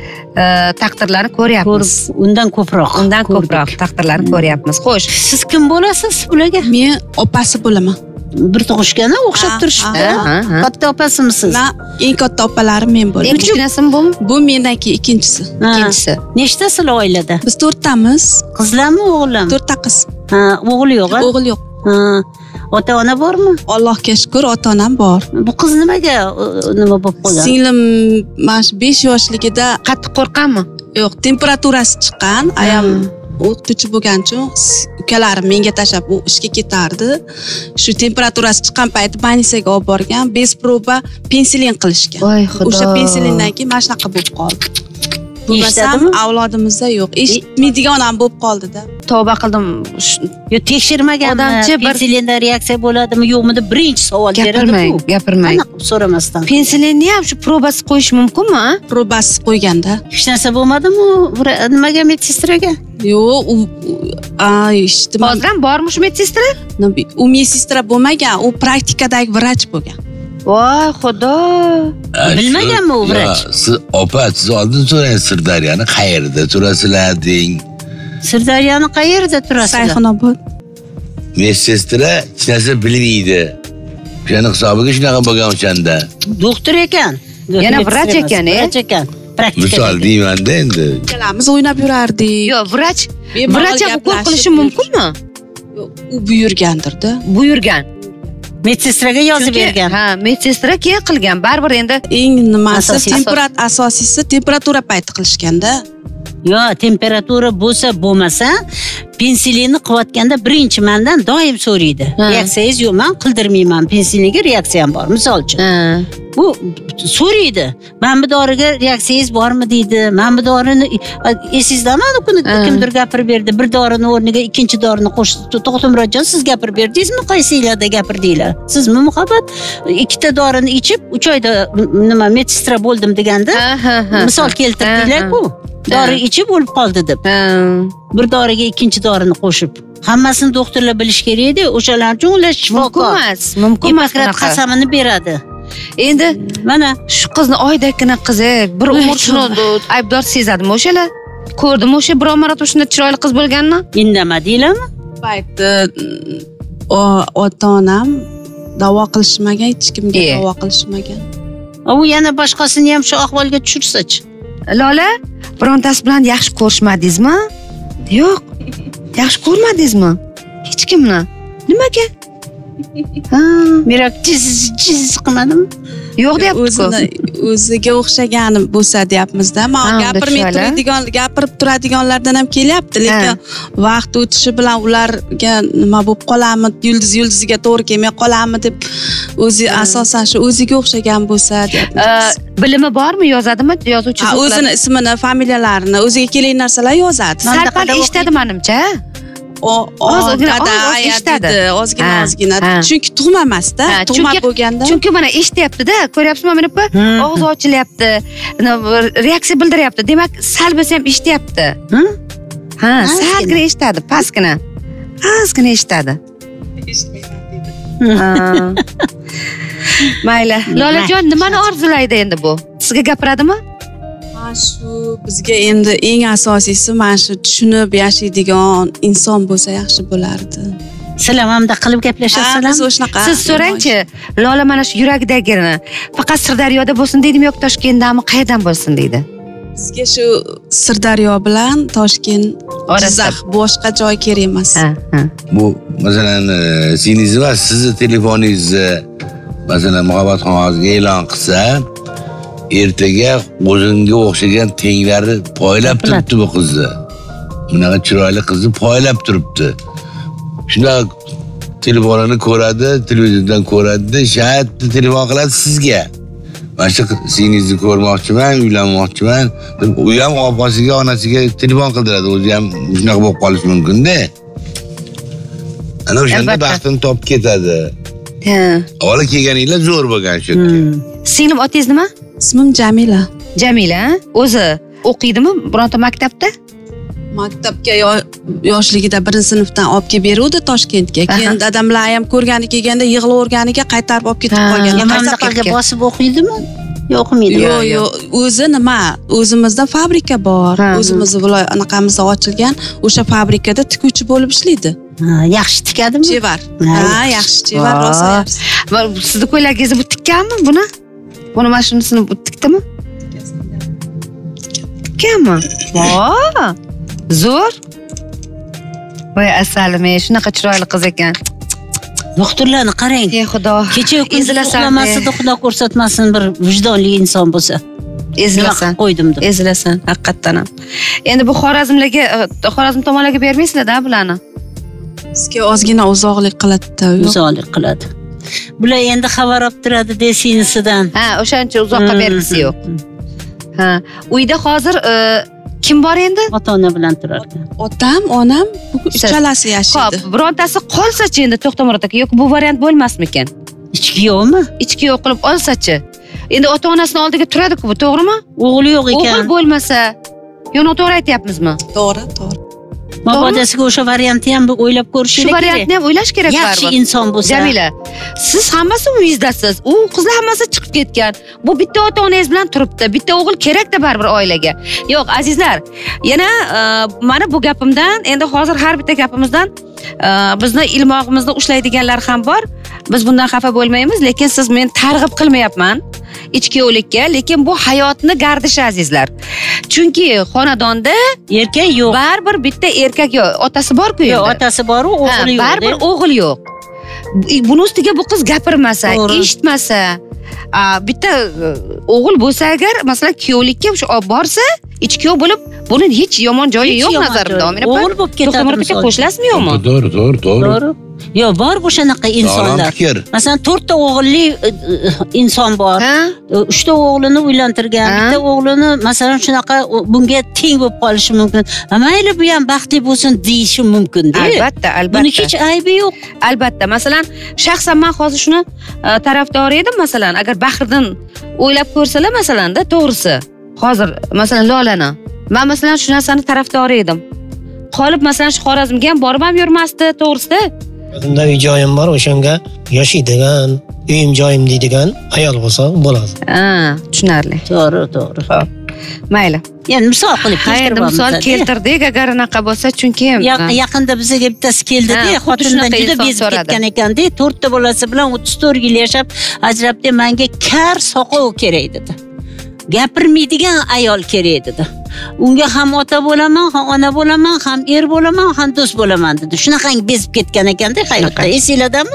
taqdirlarni ko'ryapmiz. Undan ko'proq. Undan ko'proq taqdirlarni ko'ryapmiz. Xo'sh, siz kim bo'lasiz bularga? Men opasi bo'laman. Bir tug'ishganda o'xshab turishibdi. Katta opasimisiz? Men eng katta opalarim men bo'laman. Eng kichkinasimi bu? Bu mendan keyin ikkinchisi. Ikkinchisi. Nechtasizlar oilada? Biz to'rttamiz. Qizlarmi, o'g'illarmi? To'rtta qiz. Ha, o'g'il yo'q, ha? O'g'il yo'q. Ha. Ota-ona bormi? Allohga shukr, ota-onam bor. Bu qiz nimaga nima bo'lib qolgan? Singlim mana shu besh yoshligida qattiq qo'rqqanmi? Yo'q, temperaturasi chiqqan, ayam o'qituvchi bo'lgan uchun ukalarim menga tashlab u ishga ketardi. Shu temperaturasi chiqqan payti больницаga olib borgan, bez proba pensilin qilishgan. Voy xudo. O'sha pensilindan keyin mana shunaqa bo'lib qoldi. Bo'lmasam avlodimizda yo'q. Eshitmaydigan ham bo'lib qoldi-da. Tavba qildim. Yo, tekshirmaganmi? Pensilinda reaksiya bo'ladimi, yo'qmi deb birinchi savol beradi. Gapirmang, gapirmang. So'ramasdan. Pensilinni ham shu probasi qo'yish mumkinmi? Probasi qo'yganda. Hech narsa bo'lmadimi? Nimaga medsestraga? Yo'q, u ay, eshitdim. Hozir ham bormi shu medsestra? U medsestra bo'lmagan, u praktikadagi vrach bo'lgan. Voy xudo. Bilmaganmi u vrach? Siz opa, siz oldin so'rang, Sirdaryoni qayerda turasizlar deng. Sirdaryoni qayerda turasizlar? Sayxunobod. Medsestra hech narsa bilmaydi. O'shani hisobiga shunaqa bo'lgan o'shanda. Doktor ekan. Yana vrach ekan, e? Vrach ekan. Praktika. Misol deyman-da endi. Ikkalamiz o'ynab yurardik. Yo'q, vrach. Vrach ham ukol qilishi mumkinmi? Yo'q, u buyurgandir-da. Buyurgan. Medsestraga yozib bergan. Ha, medsestra keyin qilgan. Baribir endi eng nimasi temperat asosiysi temperatura payti qilishganda. Yo, temperatura bo'lsa, bo'lmasa, pensilinni qilayotganda birinchi mendan doim so'raydi. Reaksiyangiz yo'q, men qildirmayman. Pensilinga reaksiyam bor, misol uchun. Bu so'raydi. Men bu doriga reaksiyangiz bormi deydi. Men bu dorini esizdami, kuni kimdir gapirib berdi. Bir dorini o'rniga ikkinchi dorini qo'shdi. To'xtamurotjon, siz gapirib berdingizmi? Qaysinglarda gapirdinglar? Sizmi muhabbat? Ikkita dorini ichib, uch oyda nima medsestra bo'ldim deganda, misol keltirdinglar-ku. Dori ichib o'lib qoldi deb. Bir doriga ikkinchi dorini qo'shib. Hammasini doktorlar bilish kerak edi. O'shalar uchun ular shifokor. Mumkin emas, mumkin emas. Hipokrat qasamini beradi. Endi mana shu qizni oydagina qizi, bir umr shuni aybdor sezadimi o'shalar? Ko'rdimi o'sha biror marotaba shunday chiroyli qiz bo'lganini? Indamadinglarmi? Paytda ota-onam da'vo qilishmagan, hech kimga da'vo qilishmagan. U yana boshqasini ham shu ahvolga tushirsa-chi? Lola, birontasi bilan yaxshi ko'rishmadingizmi? Yo'q. Yaxshi ko'rmadingizmi? Hech kimni. Nimaga? Ha, merak jiz jiz qilmadimi? Yo'q deyapti-ku. O'ziga o'xshagan bo'lsa deyapmiz-da. Men gapirmay turadigan, gapirib turadiganlardan ham kelyapti, lekin vaqt o'tishi bilan ularga nima bo'lib qolarmi, yulduz yulduziga to'g'ri kelmay qolarmi deb o'zi asosan shu o'ziga o'xshagan bo'lsa deyapmiz. Bilimi bormi, yozadimi, yozuvchi so'zlar? O'zini ismini, familiyalarini, o'ziga kerak narsalar yozadi. Sal-pal eshitadi menimcha. O, ozgina eshitadi, ozgina ozgina. Chunki tug'ma emas-da, tug'ma bo'lganda. Chunki mana eshityapti-da, ko'ryapsizmi meni bu? Og'iz ochilyapti, reaksiya bildiryapti. Demak, sal bo'lsa ham eshityapti. Ha, salgina eshitadi, pastgina. Pastgina eshitadi. Mayli. Lolajon nimani orzulaydi endi bu? Sizga gapiradimi? Mana shu bizga endi eng asosiysi mana shu tushunib yashaydigan inson bo'lsa yaxshi bo'lardi. Sizlar hamda qilib gaplashasizlar. Biz o'shanaqa. Siz so'rangchi, Lola mana shu yuragidagini faqat Sirdaryoda bo'lsin deydimi yoki Toshkentdami, qayerdan bo'lsin deydi? Bizga shu Sirdaryo bilan Toshkent, Jizzax boshqa joy kerak emas. Ha, ha. Bu masalan singiz va sizni telefoningizni masalan Muhabbatxon hozirga e'lon qilsa, ertaga o'zingga o'xshagan tenglari poylab turibdi bu qizni. Bunaqa chiroyli qizni poylab turibdi. Shunda telefonini ko'radi, televizordan ko'radi, shayat telefon qiladi sizga. Mana shu singizni ko'rmoqchiman, uylanmoqchiman deb u ham opasiga, onasiga telefon qildiradi. O'zi ham shunaqa bo'lib qolishi mumkin-da. Ana o'shanda baxtini topib ketadi. Ha. Avval kelganinglar zo'r bo'lgan shu. Singlim otangiz nima? Ismim Jamila. Jamila, o'zi o'qiydimi bironta maktabda? Maktabga yoshligida birinchi sinfdan olib kelib beruvdi Toshkentga. Keyin dadamlar ham ko'rgani kelganda yig'laverganiga qaytarib olib ketib qolgan. Mamlakatga bosib o'qiydimi? Yo'q, o'qimaydi. Yo'q, yo'q. O'zi nima? O'zimizda fabrika bor. O'zimiz viloyat anaqamizda ochilgan, o'sha fabrikada tikuvchi bo'lib ishlaydi. Ha, yaxshi tikadimi? Chevar. Ha, yaxshi chevar rosa. Sizni ko'ylagingizni bu tikkanmi buni? Buni mana shunisini bu tikdimi? Tikkanmi? Voh! Zo'r. Voy asalim, shunaqa chiroyli qiz ekan. Doktorlarni qarang. Ey Xudo. Kecha uxlamasida Xudo ko'rsatmasin bir vijdonli inson bo'lsa. Ezilasan. Qo'ydim deb. Ezilasan, haqiqatdan ham. Endi bu Xorazmlarga, Xorazm tomonlarga bermaysizlar-da bularni. Bizga ozgina uzoqlik qiladi-da. Uzoqlik qiladi. Bular endi xabar olib turadi desinisidan. Ha, o'shancha uzoqqa bergisi yo'q. Ha, uyda hozir kim bor endi? Ota-ona bilan turardi. Otam, onam, uchalasi yashaydi. Xo'p, birontasi qolsa-chi endi To'xtamurod aka, yo'q bu variant bo'lmasmikan? Ichki yo'qmi? Ichki yo'q qilib olsa-chi. Endi ota-onasini oldiga turadi-ku, bu to'g'rimi? O'g'li yo'q ekan. O'g'il bo'lmasa, yo'q, to'g'ri aytyapmizmi? To'g'ri, to'g'ri. Mabodasiga o'sha variantni ham o'ylab ko'rish kerak. Shu variantni ham o'ylash kerak baribir. Yaxshi inson bo'lsa. Jamila, siz hammasi uyingizdasiz. U qizlar hammasi chiqib ketgan. Bu bitta ota-onangiz bilan turibdi. Bitta o'g'il kerak-da baribir oilaga. Yo'q, azizlar, yana mana bu gapimdan, endi hozir har bitta gapimizdan bizni ilmog'imizni ushlaydiganlar ham bor. Biz bundan xafa bo'lmaymiz, lekin siz men targ'ib qilmayapman ichki yo'likka, lekin bu hayotni gardishi azizlar. Chunki xonadonda erkak yo'q. Baribir bitta erkak yo'q, otasi bor-ku. Yo'q, otasi bor, o'g'li yo'q. Baribir o'g'il yo'q. Buni ustiga bu qiz gapirmasa, eshitmasa, bitta o'g'il bo'lsa agar, masalan, kuyovlikka o'sha olib borsa, ichki yo'q bo'lib, buni hech yomon joyi yo'q nazarimda. O'g'il bo'lib ketadi. To'xtamurod aka qo'shilasizmi yo'qmi? To'g'ri, to'g'ri, to'g'ri. Yo'q, bor o'shanaqa insonlar. Masalan, to'rtta o'g'illi inson bor. uchta o'g'lini uylantirgan, bitta o'g'lini masalan shunaqa bunga teng bo'lib qolishi mumkin. Mayli, bu ham baxtli bo'lsin deyishi mumkin-da. Albatta, albatta. Buni hech aybi yo'q. Albatta. Masalan, shaxsan men hozir shuni tarafdori edim, masalan, agar Bahriddin o'ylab ko'rsalar masalanda, to'g'risi. Hozir masalan Lolani. Men masalan shu narsani tarafdori edim. Qolib masalan shu Xorazmga ham borib ham yurmasdi, to'g'risi. Unda uy joyim bor, o'shanga yashaydigan, uyim joyim deydigan ayol bo'lsa bo'ladi. Ha, tushunarli. To'g'ri, to'g'ri. Mayli. Endi misol qilib keltirib, misol keltirdik, agar unaqa bo'lsa, chunki yaqinda bizga bittasi keldi-da, xotindan juda bezib ketgan ekan-da, to'rtta bolasi bilan o'ttiz to'rt yil yashab, ajrabdi, menga kar soqov kerak dedi. Gapirmaydigan ayol kerak dedi. Unga ham ota bo'laman, ham ona bo'laman, ham er bo'laman, ham do'st bo'laman dedi. Shunaqangi bezib ketgan ekan-da hayotda. Esinglardami?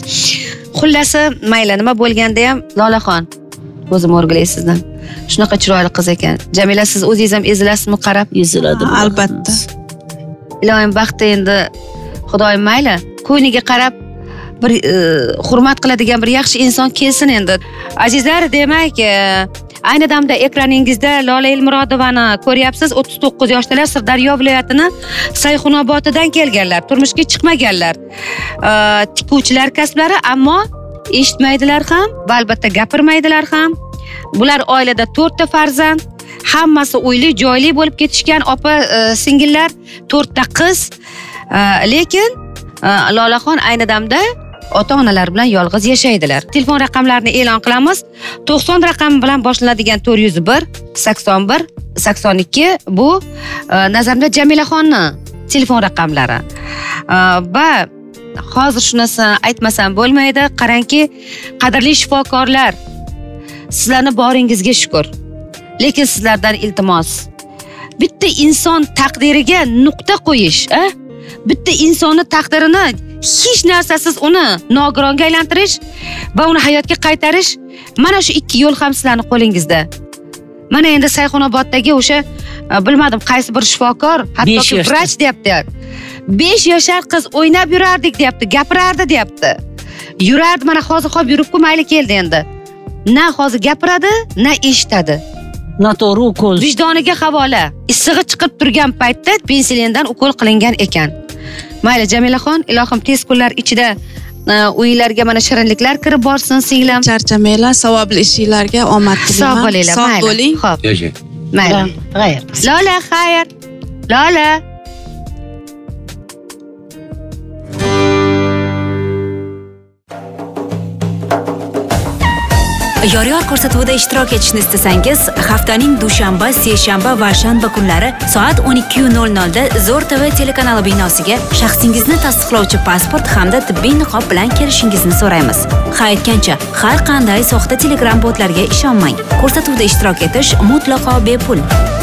Xullasi, mayli, nima bo'lganda ham Lolaxon, o'zim o'rgilay sizdan. Shunaqa chiroyli qiz ekan. Jamila, siz o'zingiz ham ezilasizmi qarab? Eziladim. Albatta. Ilohim baxti endi Xudoyim mayli, ko'yniga qarab bir hurmat qiladigan bir yaxshi inson kelsin endi. Azizlar, demak, ayni damda ekraningizda Lola Elmurodovani ko'ryapsiz. o'ttiz to'qqiz yoshdalar, Sirdaryo viloyatini Sayxunobotidan kelganlar, turmushga chiqmaganlar. Tikuvchilar kasblari, ammo eshitmaydilar ham, va albatta gapirmaydilar ham. Bular oilada to'rtta farzand, hammasi uyli joyli bo'lib ketishgan opa singillar, to'rtta qiz. Lekin Lolaxon ayni damda ota-onalar bilan yolg'iz yashaydilar. Telefon raqamlarini e'lon qilamiz. to'qson raqami bilan boshlanadigan to'rt yuz bir sakson bir sakson ikki bu nazarimda Jamilaxonni telefon raqamlari. Va hozir shunasini aytmasam bo'lmaydi. Qarangki, qadrli shifokorlar, sizlarning boringizga shukr. Lekin sizlardan iltimos, bitta inson taqdiriga nuqta qo'yish, a? Bitta insonni taqdirini hech narsasiz uni nogironga aylantirish va uni hayotga qaytarish, mana shu ikki yo'l ham sizlarning qo'lingizda. Mana endi Sayxunoboddagi o'sha bilmadim qaysi bir shifokor, hattoki vrach deyapti. besh yashar qiz o'ynab yurardik deyapti, gapirardi deyapti. Yurardi, mana hozir hop yurib-ku mayli keldi endi. Na hozir gapiradi, na eshitadi. Noto'g'ri ukol. Vijdoniga havola. Issig'i chiqib turgan paytda pensilindan ukol qilingan ekan. Mayli Jamilaxon, ilohim tez kunlar ichida uylarga mana shirinliklar kirib borsin singlim. Charchamanglar, savobli ishinglarga omad tilayman. Sog' bo'linglar, sog' bo'ling. Xo'p. Yashang. Mayli. Xayr. Lola, xayr. Lola. Yoriyor ko'rsatuvida ishtirok etishni istasangiz, haftaning dushanba, seshanba va shanba kunlari soat o'n ikki nol nol da Zo'r T V telekanali binosiga shaxsingizni tasdiqlovchi pasport hamda tibbiy niqob bilan kelishingizni so'raymiz. Ha aytgancha, har qanday soxta Telegram botlarga ishonmang. Ko'rsatuvda ishtirok etish mutlaqo bepul.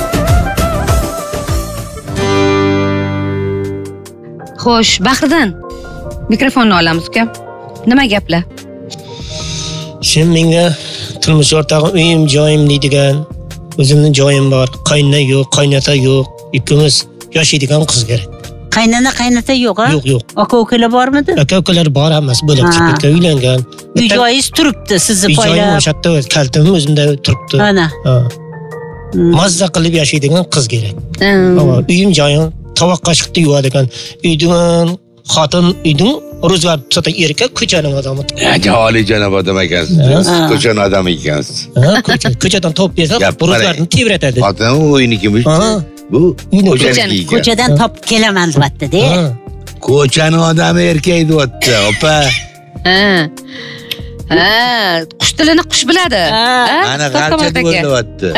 Xo'sh, Bahriddin, mikrofonni olamiz uka. Nima gaplar? Sen menga turmush o'rtog'im uyim, joyim deydigan, o'zimning joyim bor, qaynona yo'q, qaynota yo'q, ikkimiz yashaydigan qiz kerak. Qaynona, qaynota yo'q, ha? Yo'q, yo'q. Aka-ukalar bormidi? Aka-ukalar bor emas, bo'lib chiqib ketgan, uylangan. Uy joyingiz turibdi, sizni poylab. Uy joyim o'shatda kaltim o'zimda turibdi. Ana. Ha. Mazza qilib yashaydigan qiz kerak. Uyim, joyim, tovoq qoshiqni yuvadigan, uydan xotin, uydan ro'zg'or sota erkak, ko'chaning odami. Ha, oliyjanob odam ekansiz. Ko'chaning odami ekansiz. Ha, ko'cha, ko'chadan topib bersa, ro'zg'orni tebratadi. Xotin uynikimiz. Bu ko'chaning. Ko'chadan topib kelaman deyapti-da. Ko'chaning odami erkak deyapti, opa. Ha. Ha, qush tilini qush biladi. Ana g'alcha bo'lyapti.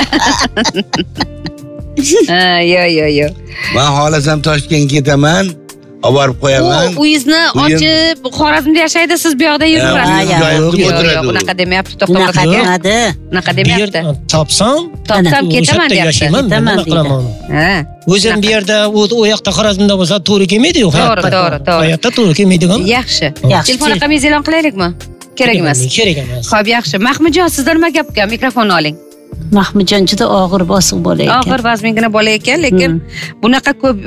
Ha, yo, yo, yo. Men xohlasam Toshkentga ketaman. Olib qo'yaman. Uyingizni ochib, Xorazmda yashaydi, siz bu yoqda yurasiz. Yo'q, unaqa demayapti, to'xtab qoladi. Unaqa demayapti. Topsam, topsam ketaman deyapti. Nima qilaman? Ha. O'zim bu yerda u yoqda Xorazmda bo'lsa to'g'ri kelmaydi-ku. To'g'ri, to'g'ri, to'g'ri. Hayotda to'g'ri kelmaydigan. Yaxshi. Telefon raqamingizni e'lon qilaylikmi? Kerak emas. Kerak emas. Xo'p, yaxshi. Mahmudjon, sizdan nima gap ekan? Mikrofonni oling. Mahmudjon juda og'ir bosiq bola ekan. Og'ir vazmingina bola ekan, lekin bunaqa ko'p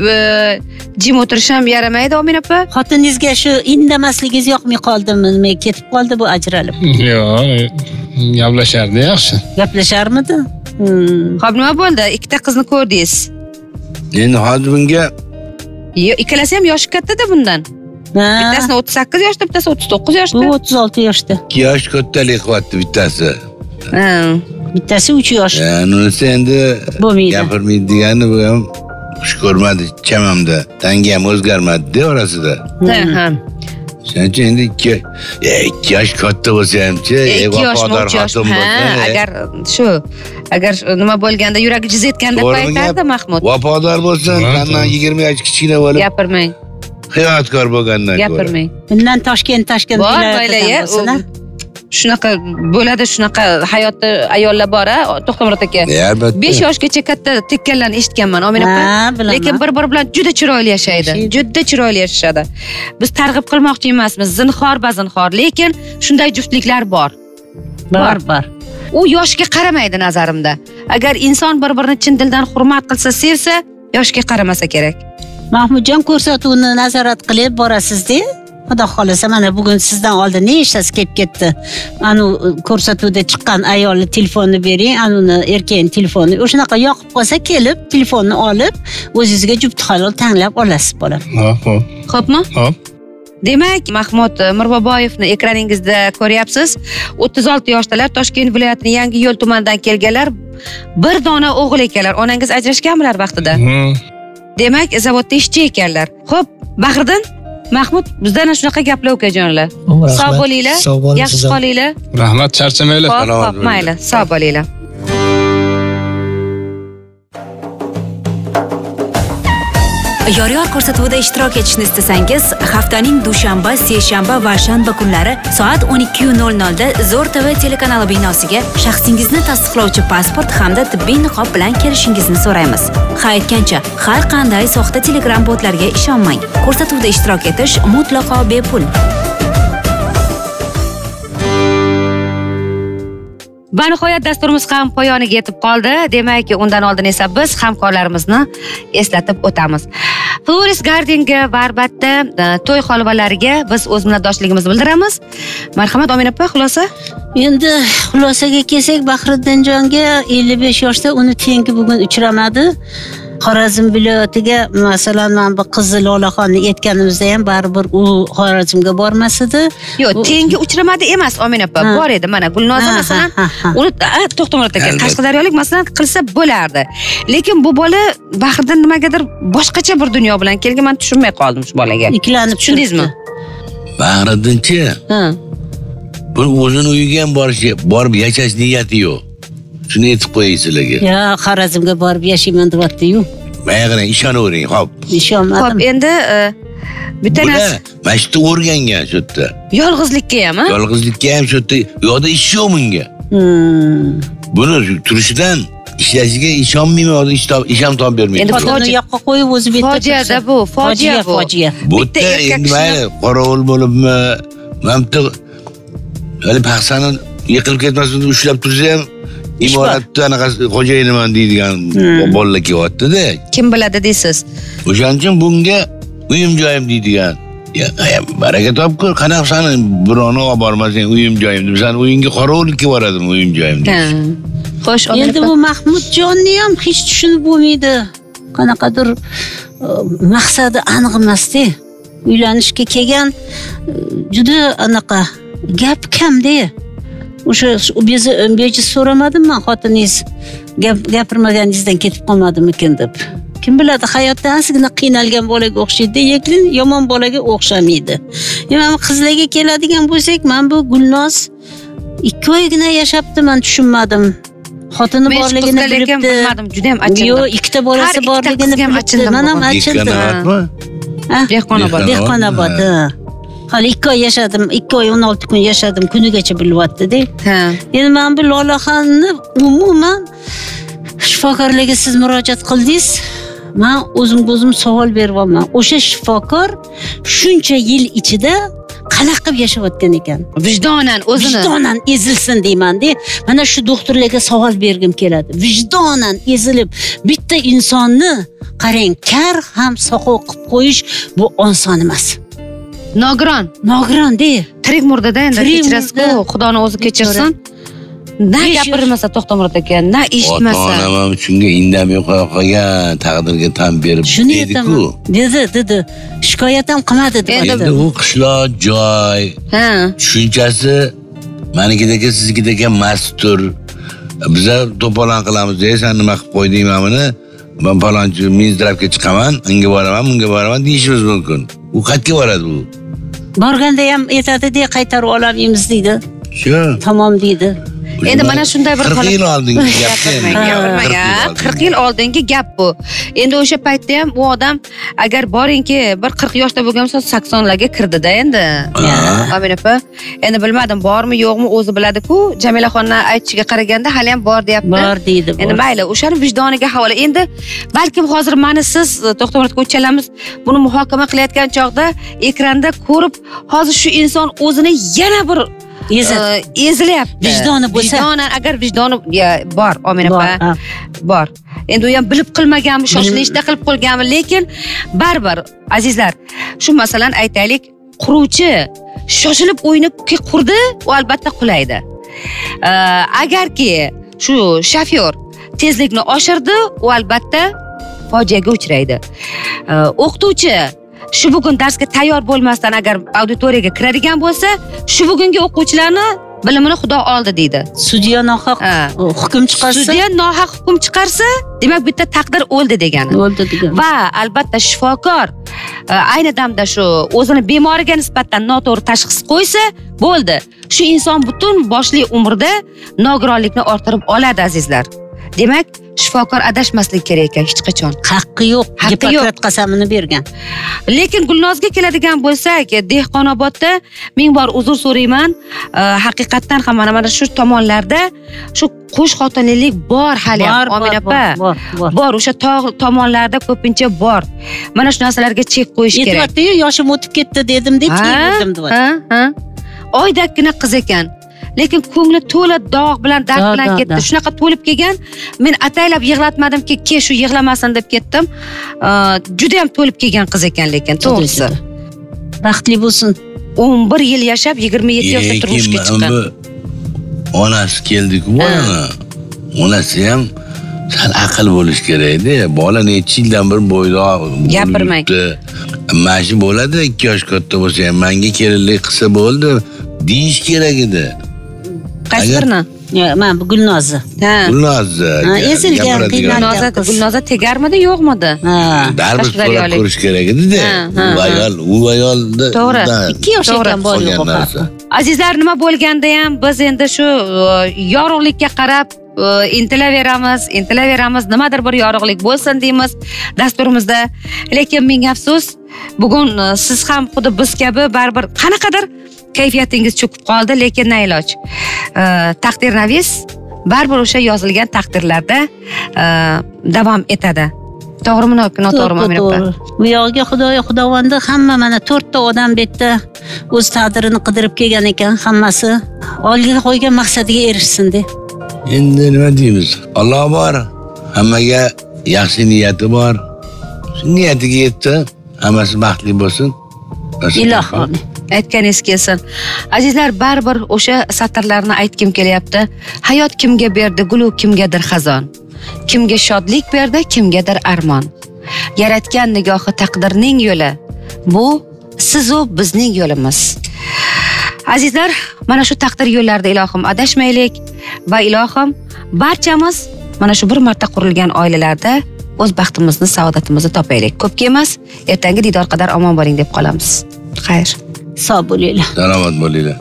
jim o'tirish ham yaramaydi, Omin opa. Xotiningizga shu indamasligingiz yoqmay qoldimi? Nima ketib qoldi bu ajralib? Yo'q, gaplashardi yaxshi. Gaplasharmidi? Xo'p, nima bo'ldi? Ikkita qizni ko'rdingiz. Endi hozir bunga Yo'q, ikkalasi ham yoshi katta-da bundan. Bittasini o'ttiz sakkiz yoshda, bittasi o'ttiz to'qqiz yoshda. Bu o'ttiz olti yoshda. ikki yosh kattalik qilyapti bittasi. Ha. Bittasi uch yosh. Unisi endi gapirmaydi degani bu ham xush ko'rmadi chamamda. Tangi ham o'zgarmadi-da orasida. Ha. Shuning uchun endi ikki yosh katta bo'lsa hamchi, vafodor xotin bo'lsa. Agar shu, agar nima bo'lganda yuragi jiz etganda aytardi Mahmud. Vafodor bo'lsin, mendan yigirma yosh kichkina bo'lib. Gapirmang. Hiyotkor bo'lgandan ko'ra. Gapirmang. Bundan Toshkent, Toshkent viloyatidan shunaqa bo'ladi, shunaqa hayotda ayollar bor-a, To'xtamurod aka. besh yoshgacha katta tekkanlarni eshitganman, Omin opa. Lekin bir-biri bilan juda chiroyli yashaydi. Juda chiroyli yashashadi. Biz targ'ib qilmoqchi emasmiz, zinhor bazinhor, lekin shunday juftliklar bor. Bor, bor. U yoshga qaramaydi nazarimda. Agar inson bir-birini chin dildan hurmat qilsa, sevsa, yoshga qaramasa kerak. Mahmudjon, ko'rsatuvni nazorat qilib borasiz-da? Xudo xolasa, mana bugun sizdan oldin nechtasi kelib ketdi. Anu ko'rsatuvda chiqqan ayolni telefonni bering, anuni erkakning telefonni. O'shanaqa yoqib qolsa, kelib telefonni olib, o'zingizga juft halol tanlab olasiz, bolam. Hop, hop. Xo'pmi? Hop. Demak, Mahmud Mirboboyevni ekraningizda ko'ryapsiz. o'ttiz olti yoshdalar, Toshkent viloyatining Yangiyo'l tumanidan kelganlar. Bir dona o'g'il ekanlar. Onangiz ajrashganmilar vaqtida? Demak, zavodda ishchi ekanlar. Xo'p, Bahriddin, Mahmud, bizdan shunaqa gaplar ukajonlar. Sog' bo'linglar, yaxshi qolinglar. Rahmat, charchamanglar. Xo'p, mayli, sog' bo'linglar. Yor-yor ko'rsatuvida ishtirok etishni istasangiz, haftaning dushanba, seshanba va shanba kunlari soat o'n ikki nol nolda Zo'r T V telekanali binosiga shaxsingizni tasdiqlovchi pasport hamda tibbiy niqob bilan kelishingizni so'raymiz. Ha aytgancha, har qanday soxta Telegram botlarga ishonmang. Ko'rsatuvda ishtirok etish mutlaqo bepul. Va nihoyat dasturimiz ham poyoniga yetib qoldi. Demak, undan oldin esa biz hamkorlarimizni eslatib o'tamiz. Florist Gardenga va albatta to'y holvalariga biz o'z minnatdorchiligimizni bildiramiz. Marhamat, Omin opa, xulosa? Endi xulosaga kelsak, Bahriddinjonga ellik besh yoshda uni tengi bugun uchramadi. Xorazm viloyatiga masalan men bu qizi Lolaxonni aytganimizda ham baribir u Xorazmga bormas edi. Yo'q, tengi uchramadi emas, Omin opa, bor edi. Mana Gulnoza masalan, uni To'xtamurod aka Qashqadaryolik masalan qilsa bo'lardi. Lekin bu bola Bahriddin nimagadir boshqacha bir dunyo bilan kelgan, men tushunmay qoldim shu bolaga. Ikkilanib tushundingizmi? Bahriddinchi? Ha. Bu o'zini uyiga ham borish, borib yashash niyati yo'q. Shuni aytib qo'yay sizlarga. Ya, Xorazmga borib yashayman deyapti-yu. Mayag'ini ishonavering, xo'p. Ishonmadim. Xo'p, endi bitta narsa. Mana shu yerda o'rgangan shu yerda. Yolg'izlikka ham, ha? Yolg'izlikka ham shu yerda, yo'qda ish yo'q bunga. Hmm. Buni turishidan ishlashiga ishonmayman, hozir ish top, ish ham topib bermaydi. Endi xotini yoqqa qo'yib o'zi bitta. Fojiada bu, fojia bu. Fojia. Bu yerda endi mayli qorovul bo'libmi, mana bu hali paxsani yiqilib ketmasin ushlab tursa ham imoratda anaqa xo'jayiniman deydigan bolalar kelyapti-da. Kim biladi deysiz? O'shaning uchun bunga uyim joyim deydigan. Ya, baraka topkur, qanaqa sani birovni olib bormasang uyim joyim deb, sen uyingga qorovullikka boradimi uyim joyim deysiz. Xo'sh, endi bu Mahmudjonni ham hech tushunib bo'lmaydi. Qanaqadir maqsadi aniq emas-da. Uylanishga kelgan juda anaqa gap kamda. O'sha bizni bejiz so'ramadim men xotiningiz gapirmaganingizdan ketib qolmadimikin deb. Kim biladi, hayotda ozgina qiynalgan bolaga o'xshaydi, lekin yomon bolaga o'xshamaydi. Mana qizlarga keladigan bo'lsak, men bu Gulnoz ikki oygina yashabdi, men tushunmadim. Xotini borligini bilibdi. Bilmadim, juda ham achindim. Yo'q, ikkita bolasi borligini bilibdi. Men ham achindim. Dehqonobod. Dehqonobod. Hali ikki oy yashadim, ikki oy o'n olti kun yashadim, kunigacha bilyapti-da. Ha. Endi men bu Lolaxonni umuman shifokorlarga siz murojaat qildingiz. Men o'zim-o'zim savol beryapman. O'sha shifokor shuncha yil ichida qanaqa qilib yashayotgan ekan? Vijdonan o'zini vijdonan ezilsin deyman-da. Mana shu doktorlarga savol bergim keladi. Vijdonan ezilib bitta insonni qarang, kar ham soqov qilib qo'yish bu oson emas. Nogiron, nogiron-da. Tirik murdada endi kechirasiz-ku, Xudoni o'zi kechirsin. Na gapirmasa To'xtamurod aka, na eshitmasa. Ota-onam ham shunga indamay qo'ya qolgan, taqdirga tan berib dedi-ku. Dedi, dedi. Shikoyat ham qilmadi dedi. Endi u qishloq joy. Ha. Tushunchasi menikidagi siznikidagi mastur. Biza to'polon qilamiz, "Ey, sen nima qilib qo'yding buni? Men palonchi Minzdravga chiqaman, unga boraman, bunga boraman" deyishimiz mumkin. U qayerga boradi bu? Borganda ham aytadi-da, qaytarib olamiz deydi. Shu. Tamom deydi. Endi mana shunday bir qirq yil oldingi gap. qirq yil oldingi gap bu. Endi o'sha paytda ham u odam agar boringki bir qirq yoshda bo'lgan bo'lsa saksonlarga kirdi-da endi. Amin opa. Endi bilmadim bormi, yo'qmi o'zi biladi-ku. Jamilaxonni aytishiga qaraganda hali ham bor deyapti. Bor deydi. Endi mayli, o'shani vijdoniga havola. Endi balkim hozir meni siz To'xtamurod uchalamiz buni muhokama qilayotgan chog'da ekranda ko'rib, hozir shu inson o'zini yana bir ezilyapti. Vijdoni bo'lsa, vijdonan agar vijdoni bor, Omin opa, bor. Endi u ham bilib qilmaganmi, shoshilishda qilib qo'yganmi, lekin baribir azizlar, shu masalan aytaylik, quruvchi shoshilib o'yini qurdi, u albatta qulaydi. Agarki shu shofyor tezlikni oshirdi, u albatta fojiaga uchraydi. O'qituvchi shu bugun darsga tayyor bo'lmasdan agar auditoriyaga kiradigan bo'lsa, shu bugungi o'quvchilarni bilimini Xudo oldi deydi. Sudya nohaq hukm chiqarsa, sudya nohaq hukm chiqarsa, demak bitta taqdir o'ldi degani. O'ldi degani. Va albatta shifokor ayni damda shu o'zini bemoriga nisbatan noto'g'ri tashxis qo'ysa, bo'ldi. Shu inson butun boshli umrda nogironlikni orttirib oladi azizlar. Demak, shifokor adashmaslik kerak ekan hech qachon. Haqqi yo'q. Gipokrat qasamini bergan. Lekin Gulnozga keladigan bo'lsak, Dehqonobodda ming bor uzr so'rayman. Haqiqatdan ham mana mana shu tomonlarda shu qo'sh xotinlik bor hali ham, Omina opa. Bor, bor. Bor, o'sha tog' tomonlarda ko'pincha bor. Mana shu narsalarga chek qo'yish kerak. Aytibdi-yu, yoshim o'tib ketdi dedim deb keldim deb. Ha, ha. Oydakkina qiz ekan. Lekin ko'ngli to'la dog' bilan, dard bilan ketdi. Shunaqa to'lib kelgan. Men ataylab yig'latmadimki, ke shu yig'lamasin deb ketdim. Juda ham to'lib kelgan qiz ekan, lekin to'g'risi. Baxtli bo'lsin. o'n bir yil yashab, yigirma yetti yoshda turmushga chiqqan. Onasi keldi-ku bolani. Onasi ham sal aql bo'lish kerak-da. Bola necha yildan bir bo'ydoq gapirmang. Mashi bo'ladi, ikki yosh katta bo'lsa ham menga kelinlik qilsa bo'ldi, deyish kerak edi. Qaysirni? Yo'q, men bu Gulnozni. Ha. Gulnozni. Ha, esilgan Gulnoza, Gulnoza tegarmidi, yo'qmidi? Ha. Darbi so'rab ko'rish kerak edi-da. U ayol, u ayolda to'g'ri. ikki yosh ekan bola yo'q. Azizlar, nima bo'lganda ham biz endi shu yorug'likka qarab intilaveramiz, intilaveramiz, nimadir bir yorug'lik bo'lsin deymiz dasturimizda. Lekin ming afsus, bugun siz ham xuddi biz kabi baribir qanaqadir kayfiyatingiz cho'kib qoldi, lekin na iloj. Taqdirnavis baribir o'sha yozilgan taqdirlarda davom etadi. To'g'rimi, noto'g'rimi, Omina opa? Bu yog'iga Xudoyo Xudovandi hamma mana to'rtta odam betda o'z taqdirini qidirib kelgan ekan, hammasi oldiga qo'ygan maqsadiga erishsin-de. Endi nima deymiz? Alloh bor, hammaga yaxshi niyati bor. Shu niyatiga yetdi, hammasi baxtli bo'lsin. Ilohim. Aytganingiz kelsin. Azizlar, baribir o'sha satrlarni aytkim kelyapti. Hayot kimga berdi, gulu kimgadir xazon. Kimga shodlik berdi, kimgadir armon. Yaratgan nigohi taqdirning yo'li. Bu siz u bizning yo'limiz. Azizlar, mana shu taqdir yo'llarida ilohim adashmaylik va ilohim barchamiz mana shu bir marta qurilgan oilalarda o'z baxtimizni, saodatimizni topaylik. Ko'pga emas, ertangi didor qadar omon bo'ling deb qolamiz. Xayr. Sog' bo'linglar. Salomat bo'linglar.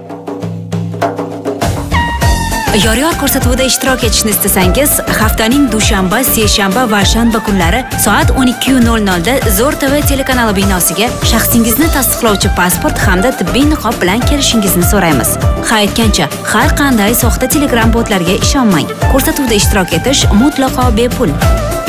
Yor-yor ko'rsatuvida ishtirok etishni istasangiz, haftaning dushanba, seshanba va shanba kunlari soat o'n ikki nol nolda Zo'r T V telekanali binosiga shaxsingizni tasdiqlovchi pasport hamda tibbiy niqob bilan kelishingizni so'raymiz. Ha aytgancha, har qanday soxta Telegram botlarga ishonmang. Ko'rsatuvda ishtirok etish mutlaqo bepul.